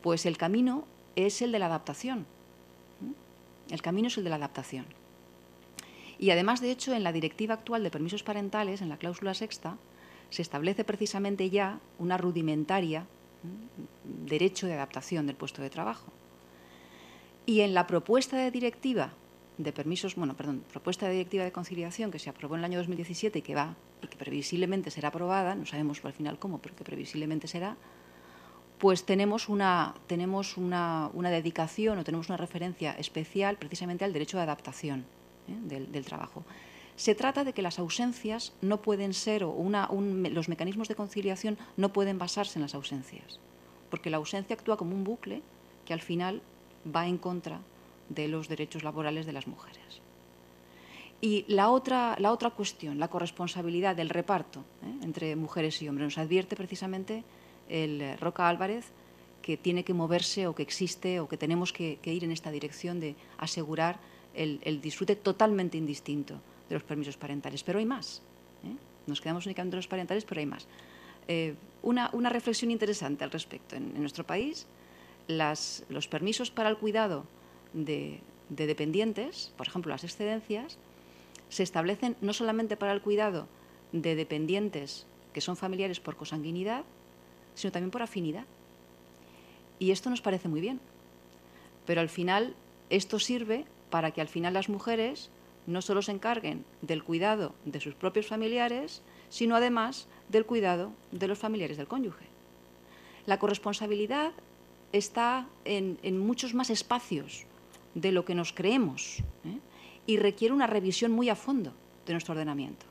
Pues el camino es el de la adaptación. El camino es el de la adaptación. Y además, de hecho, en la directiva actual de permisos parentales, en la cláusula sexta, se establece precisamente ya una rudimentaria derecho de adaptación del puesto de trabajo. Y en la propuesta de directiva de permisos, propuesta de directiva de conciliación que se aprobó en el año 2017 y que previsiblemente será aprobada, no sabemos al final cómo, pero que previsiblemente será, pues tenemos una dedicación o tenemos una referencia especial precisamente al derecho de adaptación del trabajo. Se trata de que las ausencias no pueden ser, los mecanismos de conciliación no pueden basarse en las ausencias, porque la ausencia actúa como un bucle que al final va en contra de los derechos laborales de las mujeres. Y la otra cuestión, la corresponsabilidad del reparto entre mujeres y hombres, nos advierte precisamente el Roca Álvarez que tiene que moverse o que existe o que tenemos que ir en esta dirección de asegurar el disfrute totalmente indistinto de los permisos parentales. Pero hay más. Nos quedamos únicamente en los parentales, pero hay más. Una reflexión interesante al respecto. En nuestro país, los permisos para el cuidado de dependientes, por ejemplo, las excedencias, se establecen no solamente para el cuidado de dependientes que son familiares por consanguinidad, sino también por afinidad. Y esto nos parece muy bien. Pero al final, esto sirve para que al final las mujeres no solo se encarguen del cuidado de sus propios familiares, sino además del cuidado de los familiares del cónyuge. La corresponsabilidad está en muchos más espacios de lo que nos creemos, y requiere una revisión muy a fondo de nuestro ordenamiento.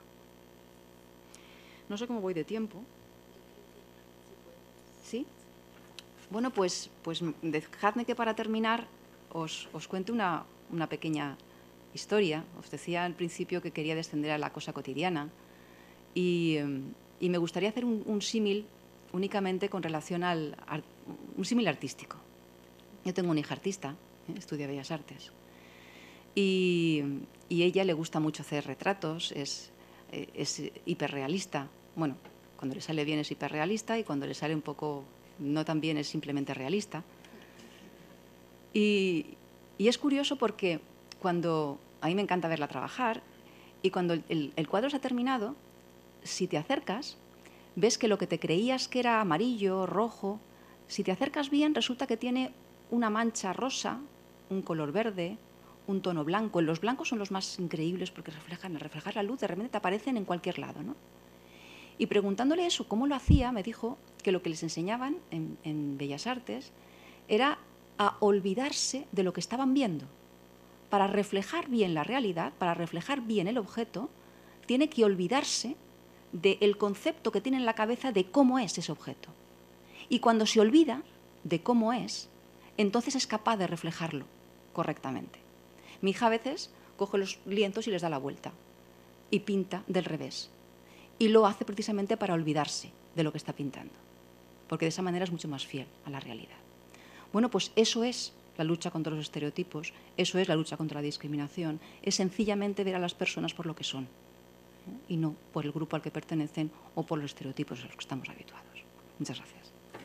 No sé cómo voy de tiempo. ¿Sí? Bueno, pues dejadme que para terminar os cuente una pequeña historia. Os decía al principio que quería descender a la cosa cotidiana y me gustaría hacer un símil únicamente con relación un símil artístico. Yo tengo una hija artista, estudia Bellas Artes, y ella le gusta mucho hacer retratos, es hiperrealista. Bueno, cuando le sale bien es hiperrealista y cuando le sale un poco no tan bien es simplemente realista. Y es curioso porque a mí me encanta verla trabajar y cuando el cuadro se ha terminado, si te acercas, ves que lo que te creías que era amarillo, rojo, si te acercas bien resulta que tiene una mancha rosa, un color verde, un tono blanco. Los blancos son los más increíbles porque al reflejar la luz de repente te aparecen en cualquier lado, ¿no? Y preguntándole eso, cómo lo hacía, me dijo que lo que les enseñaban en Bellas Artes era a olvidarse de lo que estaban viendo. Para reflejar bien la realidad, para reflejar bien el objeto, tiene que olvidarse del concepto que tiene en la cabeza de cómo es ese objeto. Y cuando se olvida de cómo es, entonces es capaz de reflejarlo correctamente. Mi hija a veces coge los lienzos y les da la vuelta y pinta del revés. Y lo hace precisamente para olvidarse de lo que está pintando, porque de esa manera es mucho más fiel a la realidad. Bueno, pues eso es la lucha contra los estereotipos, eso es la lucha contra la discriminación, es sencillamente ver a las personas por lo que son, y no por el grupo al que pertenecen o por los estereotipos a los que estamos habituados. Muchas gracias.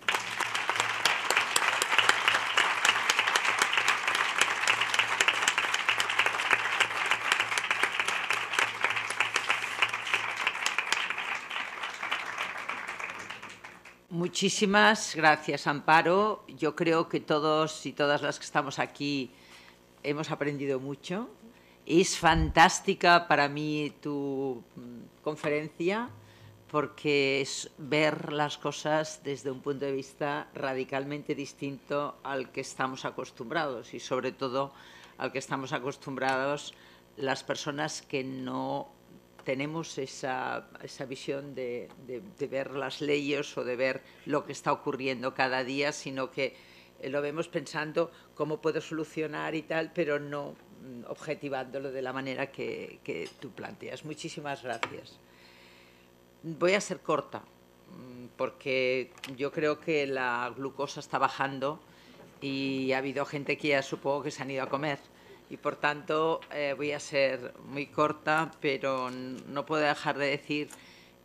Muchísimas gracias, Amparo. Yo creo que todos y todas las que estamos aquí hemos aprendido mucho. Es fantástica para mí tu conferencia porque es ver las cosas desde un punto de vista radicalmente distinto al que estamos acostumbrados y sobre todo al que estamos acostumbrados las personas que no tenemos esa visión de ver las leyes o de ver lo que está ocurriendo cada día, sino que lo vemos pensando cómo puedo solucionar y tal, pero no objetivándolo de la manera que tú planteas. Muchísimas gracias. Voy a ser corta, porque yo creo que la glucosa está bajando y ha habido gente que ya supongo que se han ido a comer. Y por tanto voy a ser muy corta, pero no puedo dejar de decir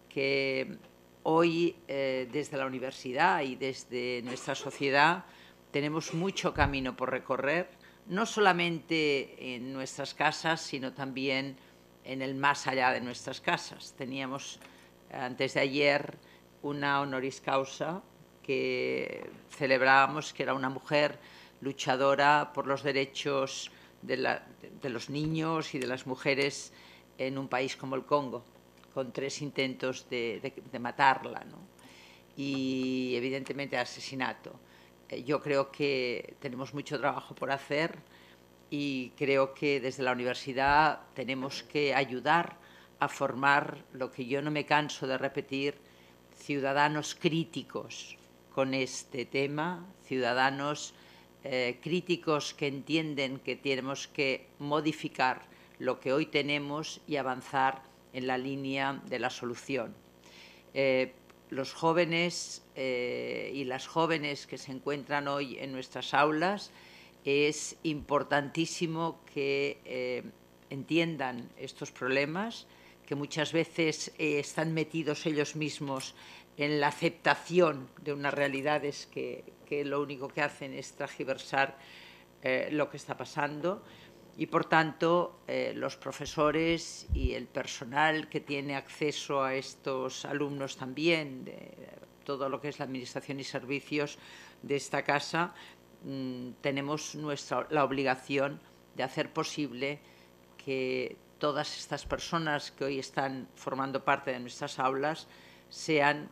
que hoy desde la universidad y desde nuestra sociedad tenemos mucho camino por recorrer, no solamente en nuestras casas, sino también en el más allá de nuestras casas. Teníamos antes de ayer una honoris causa que celebrábamos, que era una mujer luchadora por los derechos de los niños y de las mujeres en un país como el Congo, con 3 intentos de matarla, ¿no? Y evidentemente asesinato. Yo creo que tenemos mucho trabajo por hacer y creo que desde la universidad tenemos que ayudar a formar lo que yo no me canso de repetir, ciudadanos críticos con este tema, ciudadanos críticos que entienden que tenemos que modificar lo que hoy tenemos y avanzar en la línea de la solución. Los jóvenes y las jóvenes que se encuentran hoy en nuestras aulas, es importantísimo que entiendan estos problemas, que muchas veces están metidos ellos mismos en la aceptación de unas realidades que lo único que hacen es tergiversar lo que está pasando. Y, por tanto, los profesores y el personal que tiene acceso a estos alumnos también, de todo lo que es la administración y servicios de esta casa, tenemos la obligación de hacer posible que todas estas personas que hoy están formando parte de nuestras aulas serán,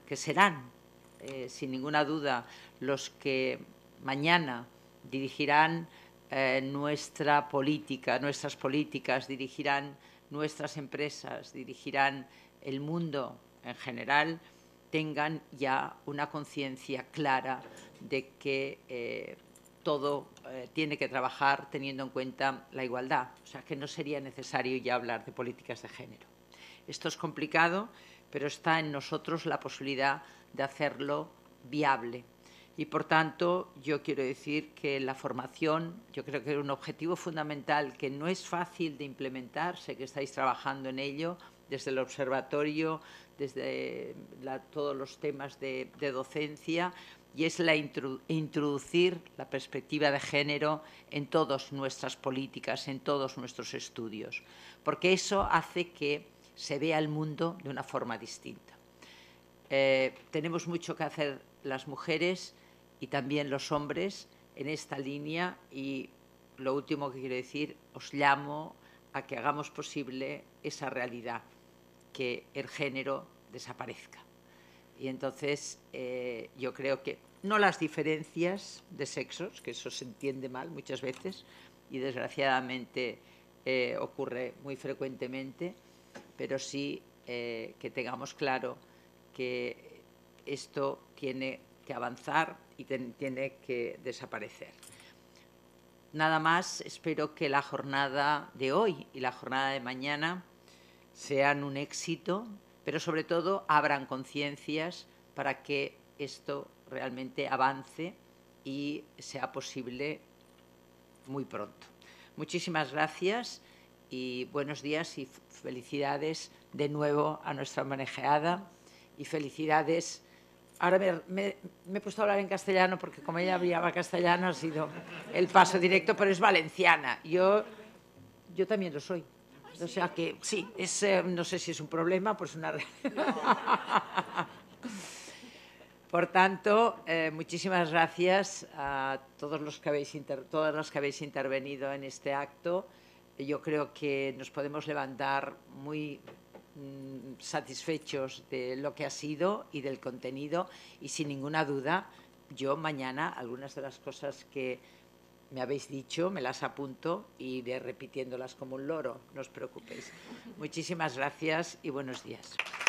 sin ninguna duda, los que mañana dirigirán nuestras políticas, dirigirán nuestras empresas, dirigirán el mundo en general, tengan ya una conciencia clara de que todo tiene que trabajar teniendo en cuenta la igualdad. O sea, que no sería necesario ya hablar de políticas de género. Esto es complicado, pero está en nosotros la posibilidad de hacerlo viable. Y, por tanto, yo quiero decir que la formación, yo creo que es un objetivo fundamental que no es fácil de implementar, sé que estáis trabajando en ello, desde el observatorio, desde todos los temas de docencia, y es introducir la perspectiva de género en todas nuestras políticas, en todos nuestros estudios, porque eso hace que se vea el mundo de una forma distinta. Tenemos mucho que hacer las mujeres y también los hombres en esta línea, y lo último que quiero decir, os llamo a que hagamos posible esa realidad, que el género desaparezca. Y entonces yo creo que no las diferencias de sexos, que eso se entiende mal muchas veces y desgraciadamente ocurre muy frecuentemente, pero sí que tengamos claro que esto tiene que avanzar y tiene que desaparecer. Nada más, espero que la jornada de hoy y la jornada de mañana sean un éxito, pero sobre todo abran conciencias para que esto realmente avance y sea posible muy pronto. Muchísimas gracias y buenos días y felicidades de nuevo a nuestra homenajeada y felicidades. Ahora me he puesto a hablar en castellano porque como ella hablaba castellano ha sido el paso directo, pero es valenciana. Yo también lo soy. O sea que sí, no sé si es un problema, pues una realidad. Por tanto, muchísimas gracias a todos los que todas las que habéis intervenido en este acto. Yo creo que nos podemos levantar muy satisfechos de lo que ha sido y del contenido, y sin ninguna duda, yo mañana algunas de las cosas que me habéis dicho me las apunto y iré repitiéndolas como un loro, no os preocupéis. Muchísimas gracias y buenos días.